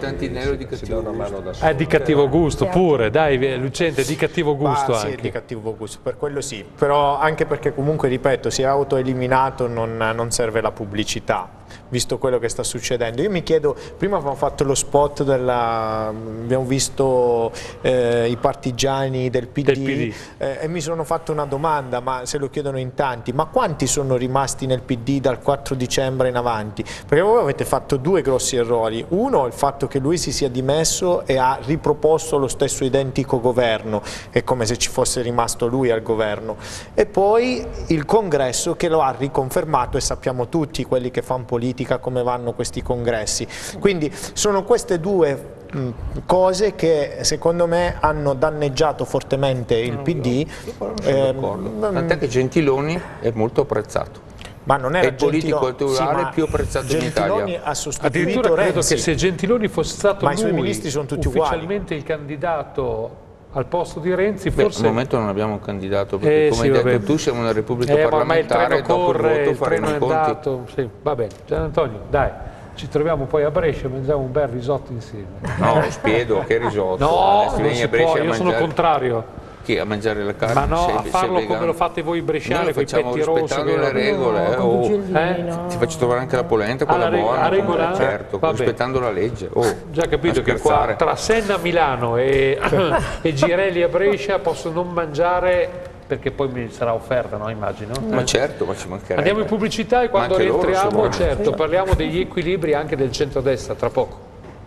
Speaker 1: è di cattivo gusto pure, dai Lucente, di cattivo gusto
Speaker 5: sì,
Speaker 1: anche.
Speaker 5: È di cattivo gusto, per quello sì, però anche perché comunque, ripeto, si è autoeliminato, non serve la pubblicità, visto quello che sta succedendo. Io mi chiedo, prima abbiamo fatto lo spot abbiamo visto i partigiani del PD, e mi sono fatto una domanda, ma se lo chiedono in tanti, ma quanti sono rimasti nel PD dal 4 dicembre in avanti? Perché voi avete fatto due grossi errori. Uno, il fatto che lui si sia dimesso e ha riproposto lo stesso identico governo, è come se ci fosse rimasto lui al governo, e poi il congresso che lo ha riconfermato, e sappiamo tutti quelli che fanno politica come vanno questi congressi. Quindi sono queste due cose che secondo me hanno danneggiato fortemente il PD.
Speaker 7: Tant'è che Gentiloni è molto apprezzato.
Speaker 5: Ma non era
Speaker 7: il politico culturale più apprezzato in Italia.
Speaker 5: Ha sostituito
Speaker 1: Addirittura credo
Speaker 5: Renzi.
Speaker 1: che se Gentiloni fosse stato
Speaker 5: i suoi ministri sono tutti
Speaker 1: ufficialmente il candidato al posto di Renzi, forse...
Speaker 7: al momento non abbiamo un candidato, perché come hai detto tu siamo una repubblica parlamentare,
Speaker 1: il treno corre,
Speaker 7: dopo il voto
Speaker 1: il
Speaker 7: faremo
Speaker 1: treno
Speaker 7: i
Speaker 1: è
Speaker 7: conti.
Speaker 1: andato, sì, va bene. Gian Antonio, dai, ci troviamo poi a Brescia e mangiamo un bel risotto insieme.
Speaker 7: No, spiedo, che risotto.
Speaker 1: No, non si può, io sono contrario.
Speaker 7: Chi, a mangiare la carne?
Speaker 1: Ma no, a farlo come lo fate voi bresciani, con i petti rossi.
Speaker 7: Rispettando le regole. Ti faccio trovare anche la polenta, quella buona.
Speaker 1: Regola?
Speaker 7: Certo, rispettando la legge.
Speaker 1: Già capito che qua tra Senna a Milano e Girelli a Brescia posso non mangiare, perché poi mi sarà offerta, no? Immagino.
Speaker 7: Ma certo, ma ci mancherebbe.
Speaker 1: Andiamo in pubblicità e quando rientriamo, certo, parliamo degli equilibri anche del centrodestra, tra poco.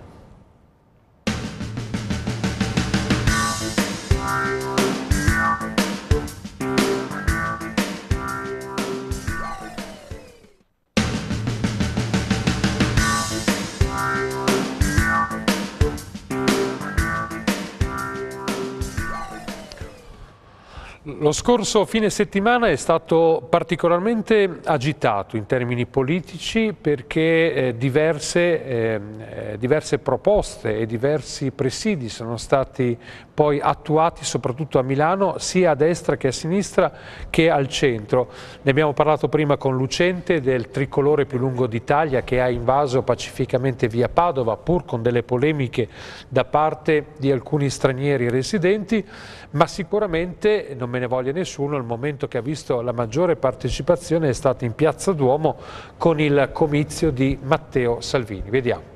Speaker 1: Lo scorso fine settimana è stato particolarmente agitato in termini politici perché diverse proposte e diversi presidi sono stati poi attuati soprattutto a Milano, sia a destra che a sinistra che al centro. Ne abbiamo parlato prima con Lucente del tricolore più lungo d'Italia che ha invaso pacificamente via Padova, pur con delle polemiche da parte di alcuni stranieri residenti, ma sicuramente, non me ne voglia nessuno, il momento che ha visto la maggiore partecipazione è stato in Piazza Duomo con il comizio di Matteo Salvini. Vediamo.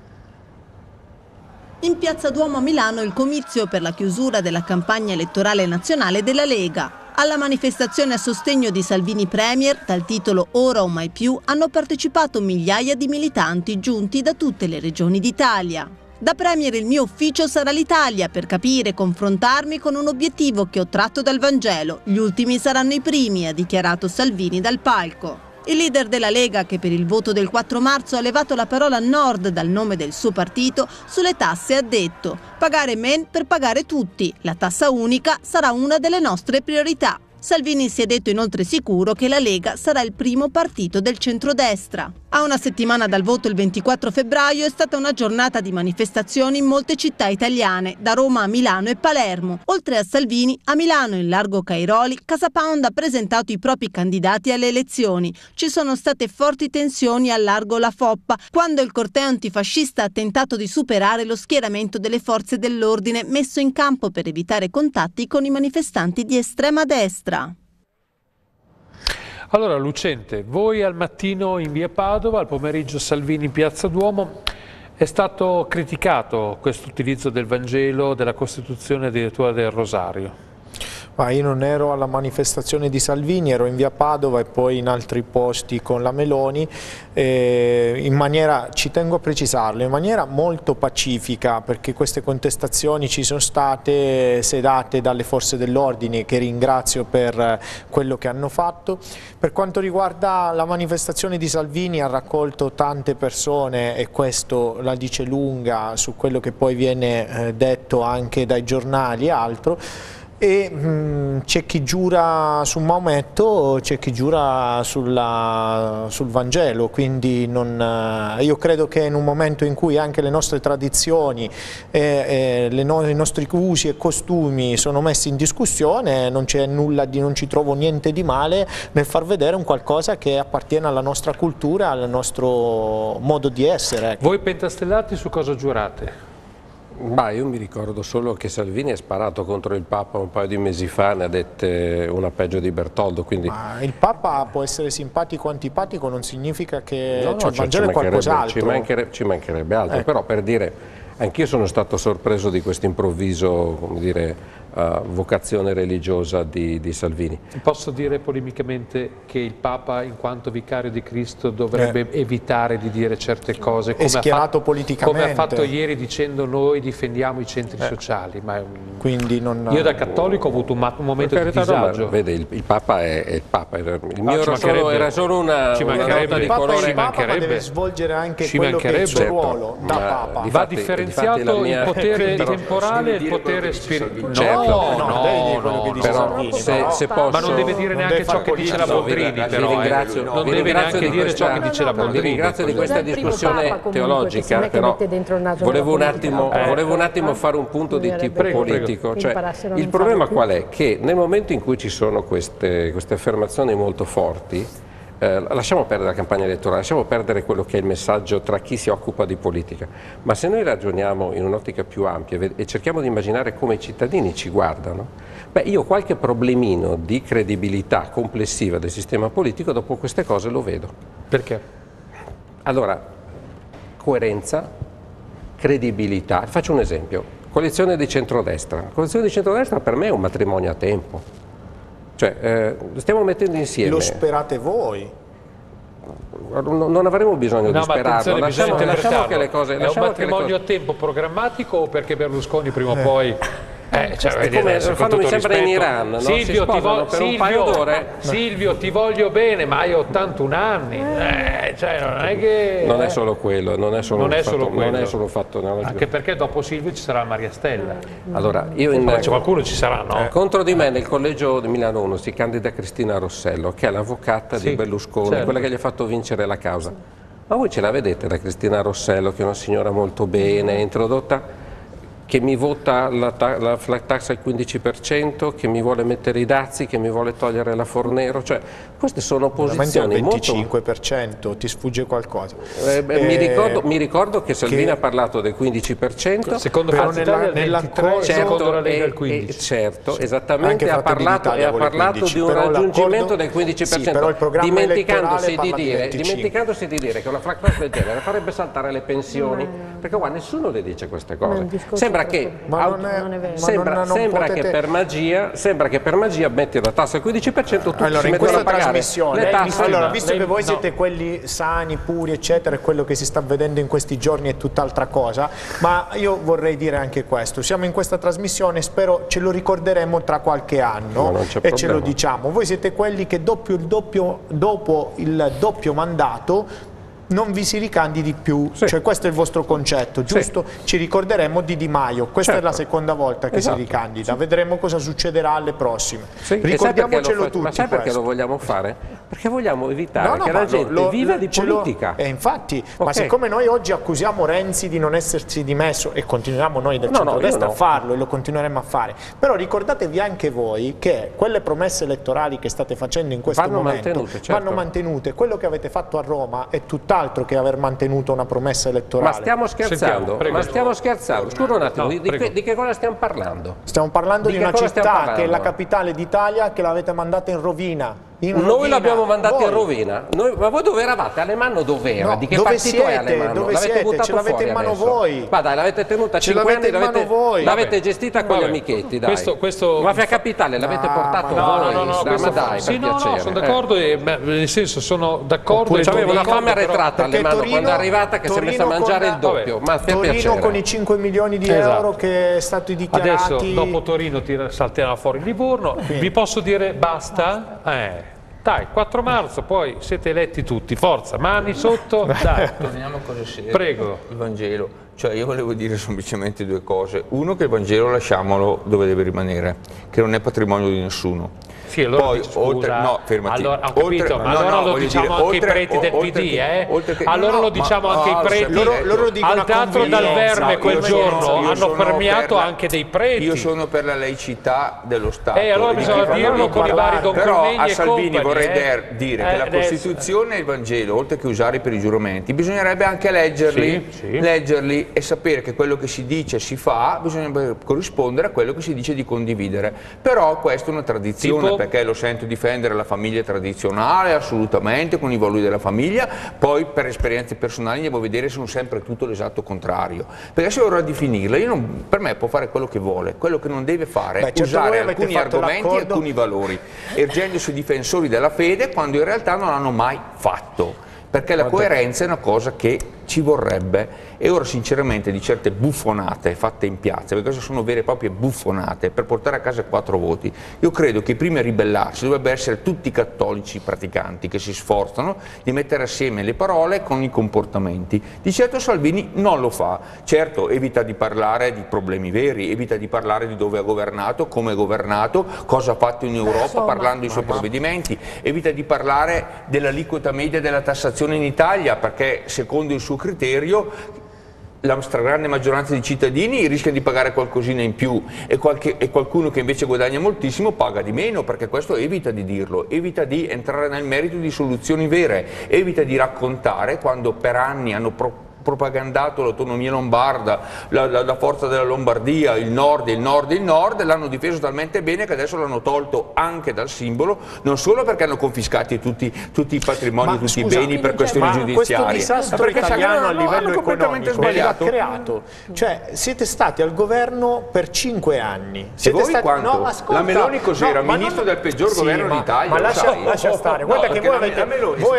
Speaker 18: In Piazza Duomo a Milano il comizio per la chiusura della campagna elettorale nazionale della Lega. Alla manifestazione a sostegno di Salvini Premier, dal titolo Ora o mai più, hanno partecipato migliaia di militanti giunti da tutte le regioni d'Italia. Da Premier il mio ufficio sarà l'Italia per capire e confrontarmi con un obiettivo che ho tratto dal Vangelo. Gli ultimi saranno i primi, ha dichiarato Salvini dal palco. Il leader della Lega, che per il voto del 4 marzo ha levato la parola Nord dal nome del suo partito, sulle tasse ha detto: pagare meno per pagare tutti, la tassa unica sarà una delle nostre priorità. Salvini si è detto inoltre sicuro che la Lega sarà il primo partito del centrodestra. A una settimana dal voto, il 24 febbraio, è stata una giornata di manifestazioni in molte città italiane, da Roma a Milano e Palermo. Oltre a Salvini, a Milano, in largo Cairoli, CasaPound ha presentato i propri candidati alle elezioni. Ci sono state forti tensioni al largo La Foppa, quando il corteo antifascista ha tentato di superare lo schieramento delle forze dell'ordine messo in campo per evitare contatti con i manifestanti di estrema destra.
Speaker 1: Allora Lucente, voi al mattino in via Padova, al pomeriggio Salvini in Piazza Duomo, è stato criticato questo utilizzo del Vangelo, della Costituzione, addirittura del Rosario.
Speaker 5: Ma io non ero alla manifestazione di Salvini, ero in via Padova e poi in altri posti con la Meloni, in maniera, ci tengo a precisarlo, in maniera molto pacifica, perché queste contestazioni ci sono state sedate dalle forze dell'ordine, che ringrazio per quello che hanno fatto. Per quanto riguarda la manifestazione di Salvini, ha raccolto tante persone e questo la dice lunga su quello che poi viene detto anche dai giornali e altro. e c'è chi giura su Maometto, c'è chi giura sul Vangelo, quindi io credo che in un momento in cui anche le nostre tradizioni, i nostri usi e costumi sono messi in discussione, non ci trovo niente di male nel far vedere un qualcosa che appartiene alla nostra cultura, al nostro modo di essere.
Speaker 1: Voi pentastellati su cosa giurate?
Speaker 4: Io mi ricordo solo che Salvini ha sparato contro il Papa un paio di mesi fa, ne ha dette una peggio di Bertoldo. Quindi...
Speaker 5: Ma il Papa può essere simpatico o antipatico, non significa che il Vangelo è qualcos'altro.
Speaker 4: Ci mancherebbe altro, però per dire, anch'io sono stato sorpreso di questo improvviso, come dire, vocazione religiosa di Salvini.
Speaker 1: Posso dire polemicamente che il Papa, in quanto vicario di Cristo, dovrebbe evitare di dire certe cose,
Speaker 5: come
Speaker 1: ha fatto ieri dicendo noi difendiamo i centri sociali. Ma
Speaker 5: quindi
Speaker 1: io da cattolico ho avuto un momento di disagio.
Speaker 4: Vede, il Papa è il Papa, il mio era solo una nota di colore.
Speaker 5: Il Papa deve svolgere anche quello che è il suo ruolo da Papa.
Speaker 1: Va differenziato il potere temporale e il potere spirituale. Se posso, ma non deve dire neanche ciò che dice la Boldrini, però non deve neanche dire ciò che dice la Boldrini.
Speaker 4: Vi ringrazio di questa discussione teologica, però volevo un attimo fare un punto di tipo politico. Il problema qual è? Che nel momento in cui ci sono queste affermazioni molto forti, lasciamo perdere la campagna elettorale, lasciamo perdere quello che è il messaggio tra chi si occupa di politica, ma se noi ragioniamo in un'ottica più ampia e cerchiamo di immaginare come i cittadini ci guardano, io qualche problemino di credibilità complessiva del sistema politico dopo queste cose lo vedo.
Speaker 1: Perché?
Speaker 4: Allora, coerenza, credibilità. Faccio un esempio, coalizione di centrodestra. La coalizione di centrodestra per me è un matrimonio a tempo. Stiamo mettendo insieme.
Speaker 5: Lo sperate voi?
Speaker 4: Non avremo bisogno di sperarlo. Lasciamo che le cose.
Speaker 1: È un matrimonio a tempo programmatico o perché Berlusconi prima o poi.
Speaker 4: Fanno sempre in Iran, no?
Speaker 1: Silvio, Silvio, ti voglio bene, ma hai 81 anni. Non è che.
Speaker 4: Non è solo quello, non è solo un fatto.
Speaker 1: Anche perché dopo Silvio ci sarà Maria Stella.
Speaker 4: Allora,
Speaker 1: qualcuno ci sarà, no?
Speaker 4: Contro di me nel collegio di Milano 1 si candida Cristina Rossello, che è l'avvocata di Berlusconi, quella che gli ha fatto vincere la causa. Ma voi ce la vedete la Cristina Rossello, che è una signora molto bene, introdotta, che mi vota la flat tax al 15%, che mi vuole mettere i dazi, che mi vuole togliere la Fornero, queste sono posizioni
Speaker 5: al 25%, ti sfugge qualcosa.
Speaker 4: Mi ricordo che Salvini ha parlato del 15%.
Speaker 1: Secondo nell'accordo secondo la Lega il 15%.
Speaker 4: Certo, esattamente, ha parlato di un raggiungimento del 15%, dimenticandosi di dire che una flat tax del genere farebbe saltare le pensioni, perché qua nessuno le dice queste cose. Sembra che per magia metti la tassa al 15%, tutti si mettono a pagare le tasse.
Speaker 5: Allora, visto che voi siete quelli sani, puri, eccetera, e quello che si sta vedendo in questi giorni è tutt'altra cosa, ma io vorrei dire anche questo: siamo in questa trasmissione, spero ce lo ricorderemo tra qualche anno e ce lo diciamo. Voi siete quelli che dopo il doppio mandato non vi si ricandidi più, questo è il vostro concetto, giusto? Ci ricorderemo di Di Maio, questa è la seconda volta che si ricandida, vedremo cosa succederà alle prossime. Ricordiamocelo tutti.
Speaker 4: Ma sai perché lo vogliamo fare? Perché vogliamo evitare che la gente viva di politica.
Speaker 5: Infatti, ma siccome noi oggi accusiamo Renzi di non essersi dimesso, e continuiamo noi del centrodestra a farlo e lo continueremo a fare, però ricordatevi anche voi che quelle promesse elettorali che state facendo in questo momento vanno mantenute. Quello che avete fatto a Roma è tutt'altro che aver mantenuto una promessa elettorale.
Speaker 4: Ma stiamo scherzando? Scusa un attimo, di che cosa stiamo parlando?
Speaker 5: Stiamo parlando di una città che è la capitale d'Italia, che l'avete mandata in rovina.
Speaker 4: Noi l'abbiamo mandata in rovina. Ma voi dove eravate? Alemanno dov'era? Di che partito è Alemanno? L'avete buttato
Speaker 5: ce l'avete in mano voi.
Speaker 4: Ma dai, l'avete tenuta 5 anni, l'avete gestita con gli amichetti, dai. Mafia Capitale l'avete portato voi. Ma dai, per piacere.
Speaker 1: Sono d'accordo, nel senso sono d'accordo.
Speaker 4: C'aveva una fame arretrata Alemanno quando è arrivata, che si è messa a mangiare il doppio. Ma per piacere.
Speaker 5: Torino con i 5 milioni di euro che è stato dichiarati.
Speaker 1: Adesso dopo Torino salterà fuori Livorno. Vi posso dire basta? Dai, 4 marzo, poi siete eletti tutti, forza, mani sotto, dai.
Speaker 7: Torniamo a cose serie.
Speaker 1: Prego.
Speaker 7: Il Vangelo. Cioè io volevo dire semplicemente due cose. Uno, che il Vangelo lasciamolo dove deve rimanere, che non è patrimonio di nessuno.
Speaker 1: Sì, allora
Speaker 7: poi,
Speaker 1: scusa,
Speaker 7: no, fermati.
Speaker 1: allora, ho capito, allora lo diciamo anche i preti del PD, allora lo diciamo anche i preti, al Teatro dal Verme quel giorno hanno permeato anche dei preti.
Speaker 7: Io sono per la laicità dello Stato.
Speaker 1: Allora bisogna dirlo con i vari Don Cormegni.
Speaker 7: Però a Salvini
Speaker 1: compagni,
Speaker 7: vorrei dire che la Costituzione e il Vangelo, oltre che usare per i giuramenti, bisognerebbe anche leggerli e sapere che quello che si dice e si fa bisogna corrispondere a quello che si dice di condividere. Però questa è una tradizione, perché lo sento difendere la famiglia tradizionale assolutamente, con i valori della famiglia, poi per esperienze personali devo vedere se sono sempre tutto l'esatto contrario, perché se è ora di finirla, per me può fare quello che vuole, quello che non deve fare è usare alcuni argomenti e alcuni valori, ergendosi difensori della fede quando in realtà non l'hanno mai fatto, perché la coerenza è una cosa che ci vorrebbe. E ora sinceramente di certe buffonate fatte in piazza, perché queste sono vere e proprie buffonate per portare a casa 4 voti, io credo che i primi a ribellarsi dovrebbero essere tutti i cattolici praticanti che si sforzano di mettere assieme le parole con i comportamenti. Di certo Salvini non lo fa, certo evita di parlare di problemi veri, evita di parlare di dove ha governato, come ha governato, cosa ha fatto in Europa parlando dei suoi provvedimenti, evita di parlare dell'aliquota media della tassazione in Italia, perché secondo il suo criterio la stragrande maggioranza dei cittadini rischia di pagare qualcosina in più e qualcuno che invece guadagna moltissimo paga di meno, perché questo evita di dirlo, evita di entrare nel merito di soluzioni vere, evita di raccontare quando per anni hanno propagandato l'autonomia lombarda, la forza della Lombardia, il nord, l'hanno difeso talmente bene che adesso l'hanno tolto anche dal simbolo, non solo perché hanno confiscati tutti i patrimoni, tutti i beni per questioni giudiziarie,
Speaker 5: questo disastro italiano a livello economico l'ha creato, cioè siete stati al governo per 5 anni.
Speaker 7: E voi quanto? La Meloni cos'era? Ministro del peggior governo d'Italia.
Speaker 5: Ma lascia stare, guarda che voi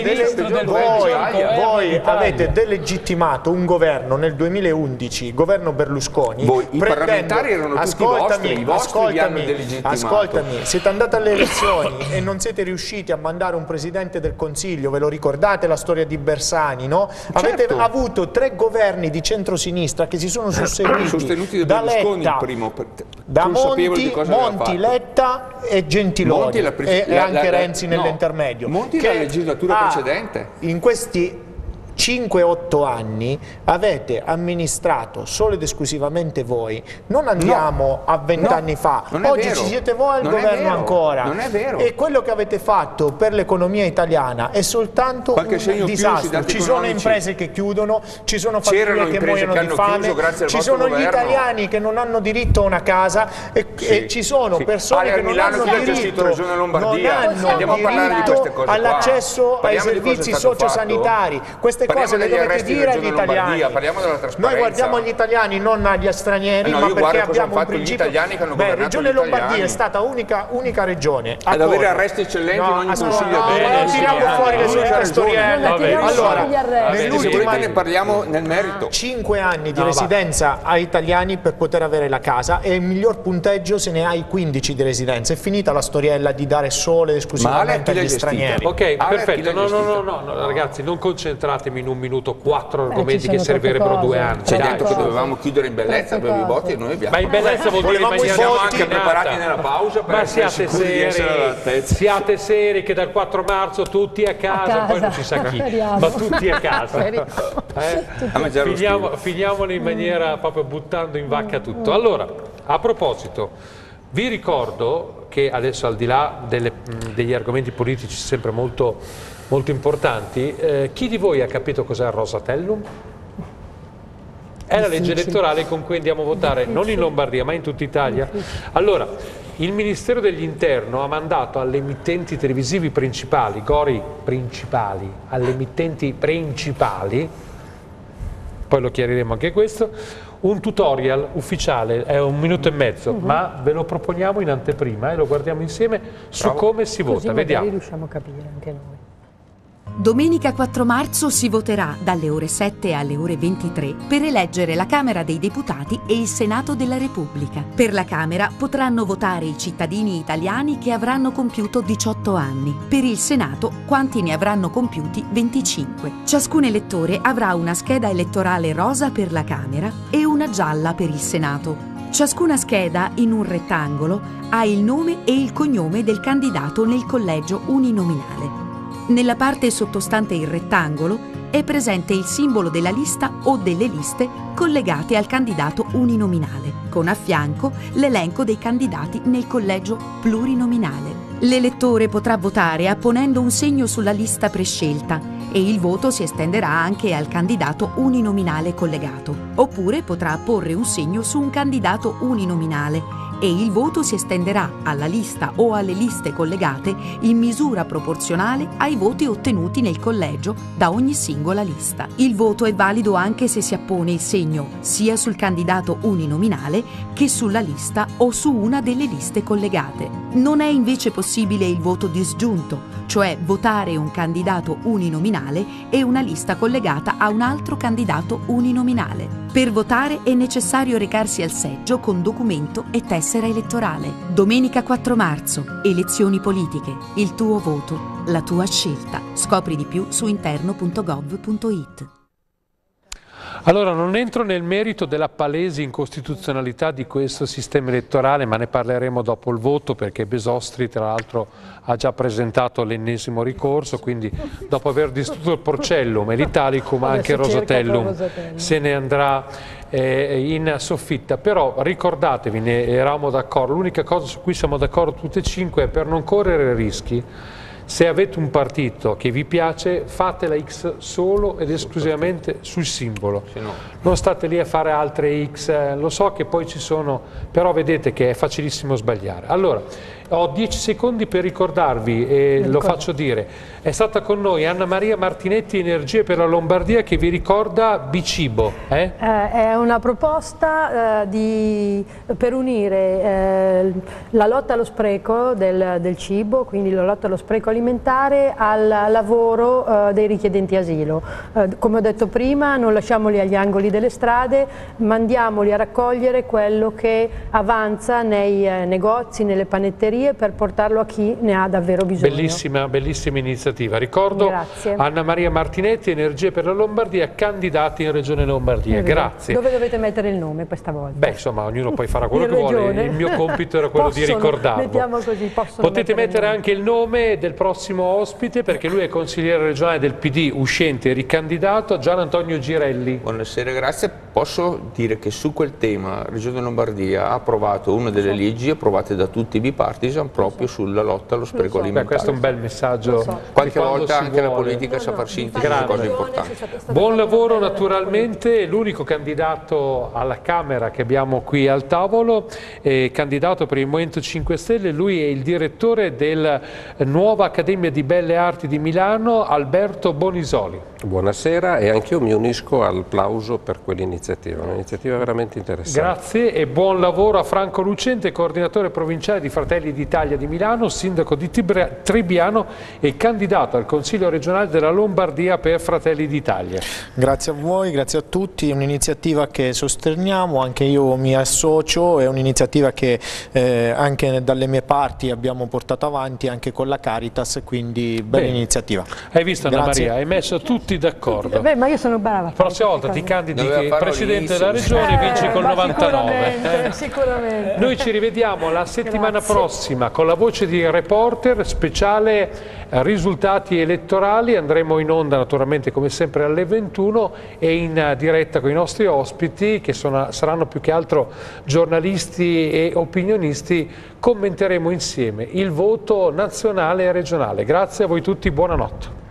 Speaker 5: avete delegittimato un governo nel 2011, il governo Berlusconi.
Speaker 7: I parlamentari erano tutti vostri, i vostri vi hanno delegittimato.
Speaker 5: Ascoltami, siete andati alle elezioni e non siete riusciti a mandare un presidente del Consiglio, ve lo ricordate la storia di Bersani, no? Certo. Avete avuto 3 governi di centrosinistra che si sono susseguiti,
Speaker 7: sostenuti da Berlusconi,
Speaker 5: Letta,
Speaker 7: il primo,
Speaker 5: da Monti, Letta e Gentiloni e anche Renzi nell'intermedio.
Speaker 7: Monti la legislatura precedente.
Speaker 5: In questi 5-8 anni avete amministrato solo ed esclusivamente voi, non andiamo a 20 anni fa, oggi ci siete voi al governo ancora,
Speaker 7: non è vero.
Speaker 5: E quello che avete fatto per l'economia italiana è soltanto un disastro, ci sono imprese che chiudono, ci sono famiglie che muoiono di fame, ci sono gli italiani che non hanno diritto a una casa e ci sono persone che non hanno diritto all'accesso ai servizi sociosanitari. Queste cose le dovete dire agli italiani. Noi guardiamo gli italiani, non agli stranieri, ma perché abbiamo un principio. Regione Lombardia è stata unica regione
Speaker 7: ad avere arresti eccellenti in ogni consiglio.
Speaker 5: Non tiriamo fuori le solite storielle. Allora,
Speaker 7: ne parliamo nel merito.
Speaker 5: 5 anni di residenza ai italiani per poter avere la casa e il miglior punteggio se ne hai 15 di residenza. È finita la storiella di dare solo ed esclusivamente agli stranieri.
Speaker 1: Ok, perfetto. No, ragazzi, non concentratevi in un minuto 4 argomenti che servirebbero 2 anni.
Speaker 7: Ci hai detto che dovevamo chiudere in bellezza per i voti e noi abbiamo.
Speaker 1: Ma in bellezza vuol dire in maniera
Speaker 7: siamo anche preparati nella pausa per
Speaker 1: siate seri che dal 4 marzo tutti a casa, poi non si sa chi, ma tutti a casa. Finiamolo in maniera proprio buttando in vacca tutto. Allora, a proposito, vi ricordo che adesso, al di là degli argomenti politici sempre molto importanti, chi di voi ha capito cos'è il Rosatellum? È la legge elettorale con cui andiamo a votare non in Lombardia ma in tutta Italia. Allora, il Ministero dell'Interno ha mandato alle emittenti televisivi principali, Gori principali, alle emittenti principali, poi lo chiariremo anche questo, un tutorial ufficiale, è 1 minuto e mezzo, ma ve lo proponiamo in anteprima e lo guardiamo insieme su come si vota.
Speaker 3: Così
Speaker 1: vediamo.
Speaker 3: riusciamo a capire anche noi.
Speaker 19: Domenica 4 marzo si voterà dalle ore 7 alle ore 23 per eleggere la Camera dei Deputati e il Senato della Repubblica. Per la Camera potranno votare i cittadini italiani che avranno compiuto 18 anni. Per il Senato quanti ne avranno compiuti 25. Ciascun elettore avrà una scheda elettorale rosa per la Camera e una gialla per il Senato. Ciascuna scheda, in un rettangolo, ha il nome e il cognome del candidato nel collegio uninominale. Nella parte sottostante il rettangolo è presente il simbolo della lista o delle liste collegate al candidato uninominale, con a fianco l'elenco dei candidati nel collegio plurinominale. L'elettore potrà votare apponendo un segno sulla lista prescelta e il voto si estenderà anche al candidato uninominale collegato. Oppure potrà apporre un segno su un candidato uninominale e il voto si estenderà alla lista o alle liste collegate in misura proporzionale ai voti ottenuti nel collegio da ogni singola lista. Il voto è valido anche se si appone il segno sia sul candidato uninominale che sulla lista o su una delle liste collegate. Non è invece possibile il voto disgiunto, cioè votare un candidato uninominale e una lista collegata a un altro candidato uninominale. Per votare è necessario recarsi al seggio con documento e tessera elettorale. Domenica 4 marzo, elezioni politiche. Il tuo voto, la tua scelta. Scopri di più su interno.gov.it.
Speaker 1: Allora, non entro nel merito della palese incostituzionalità di questo sistema elettorale, ma ne parleremo dopo il voto, perché Besostri tra l'altro ha già presentato l'ennesimo ricorso, quindi dopo aver distrutto il Porcellum e l'Italicum anche il Rosatellum se ne andrà in soffitta. Però ricordatevi, ne eravamo d'accordo, l'unica cosa su cui siamo d'accordo tutti e cinque è per non correre rischi. Se avete un partito che vi piace, fate la X solo ed esclusivamente sul simbolo. Non state lì a fare altre X, lo so che poi ci sono, però vedete che è facilissimo sbagliare. Allora, ho 10 secondi per ricordarvi, e lo faccio dire, è stata con noi Anna Maria Martinetti, Energie per la Lombardia, che vi ricorda Bicibo.
Speaker 3: È una proposta per unire la lotta allo spreco del cibo, quindi la lotta allo spreco alimentare, al lavoro dei richiedenti asilo. Come ho detto prima, non lasciamoli agli angoli delle strade, mandiamoli a raccogliere quello che avanza nei negozi, nelle panetterie, per portarlo a chi ne ha davvero bisogno.
Speaker 1: Bellissima, bellissima iniziativa. Ricordo Anna Maria Martinetti, Energie per la Lombardia, candidati in Regione Lombardia. Grazie.
Speaker 3: Dove dovete mettere il nome questa volta?
Speaker 1: Beh, insomma, ognuno poi farà quello che vuole. Il mio compito era quello di ricordarlo.
Speaker 3: Mettiamo così,
Speaker 1: potete mettere anche il nome del prossimo ospite, perché lui è consigliere regionale del PD uscente e ricandidato, Gian Antonio Girelli.
Speaker 7: Buonasera, grazie. Posso dire che su quel tema Regione Lombardia ha approvato una delle leggi approvate da tutti i bipartisan proprio sulla lotta allo spreco alimentare.
Speaker 1: Beh, questo è un bel messaggio.
Speaker 7: Qualche volta anche la politica sa far sintesi di cose importanti.
Speaker 1: Buon lavoro naturalmente. L'unico candidato alla Camera che abbiamo qui al tavolo è candidato per il Movimento 5 Stelle, lui è il direttore della Nuova Accademia di Belle Arti di Milano, Alberto Bonisoli.
Speaker 4: Buonasera, e anch'io mi unisco al plauso per quell'iniziativa, un'iniziativa veramente interessante.
Speaker 1: Grazie e buon lavoro a Franco Lucente, coordinatore provinciale di Fratelli d'Italia di Milano, sindaco di Tribbiano e candidato al Consiglio regionale della Lombardia per Fratelli d'Italia.
Speaker 5: Grazie a voi, grazie a tutti, è un'iniziativa che sosteniamo, anche io mi associo, è un'iniziativa che anche dalle mie parti abbiamo portato avanti anche con la Caritas, quindi bella iniziativa.
Speaker 1: Hai visto Anna Maria, hai messo tutti d'accordo.
Speaker 3: Beh, ma io sono brava.
Speaker 1: La prossima volta ti candidi Presidente della Regione e vinci col 99.
Speaker 3: Sicuramente.
Speaker 1: Noi ci rivediamo la settimana prossima con la voce di Reporter, speciale risultati elettorali. Andremo in onda naturalmente come sempre alle 21 e in diretta con i nostri ospiti, che saranno più che altro giornalisti e opinionisti. Commenteremo insieme il voto nazionale e regionale. Grazie a voi tutti, buonanotte.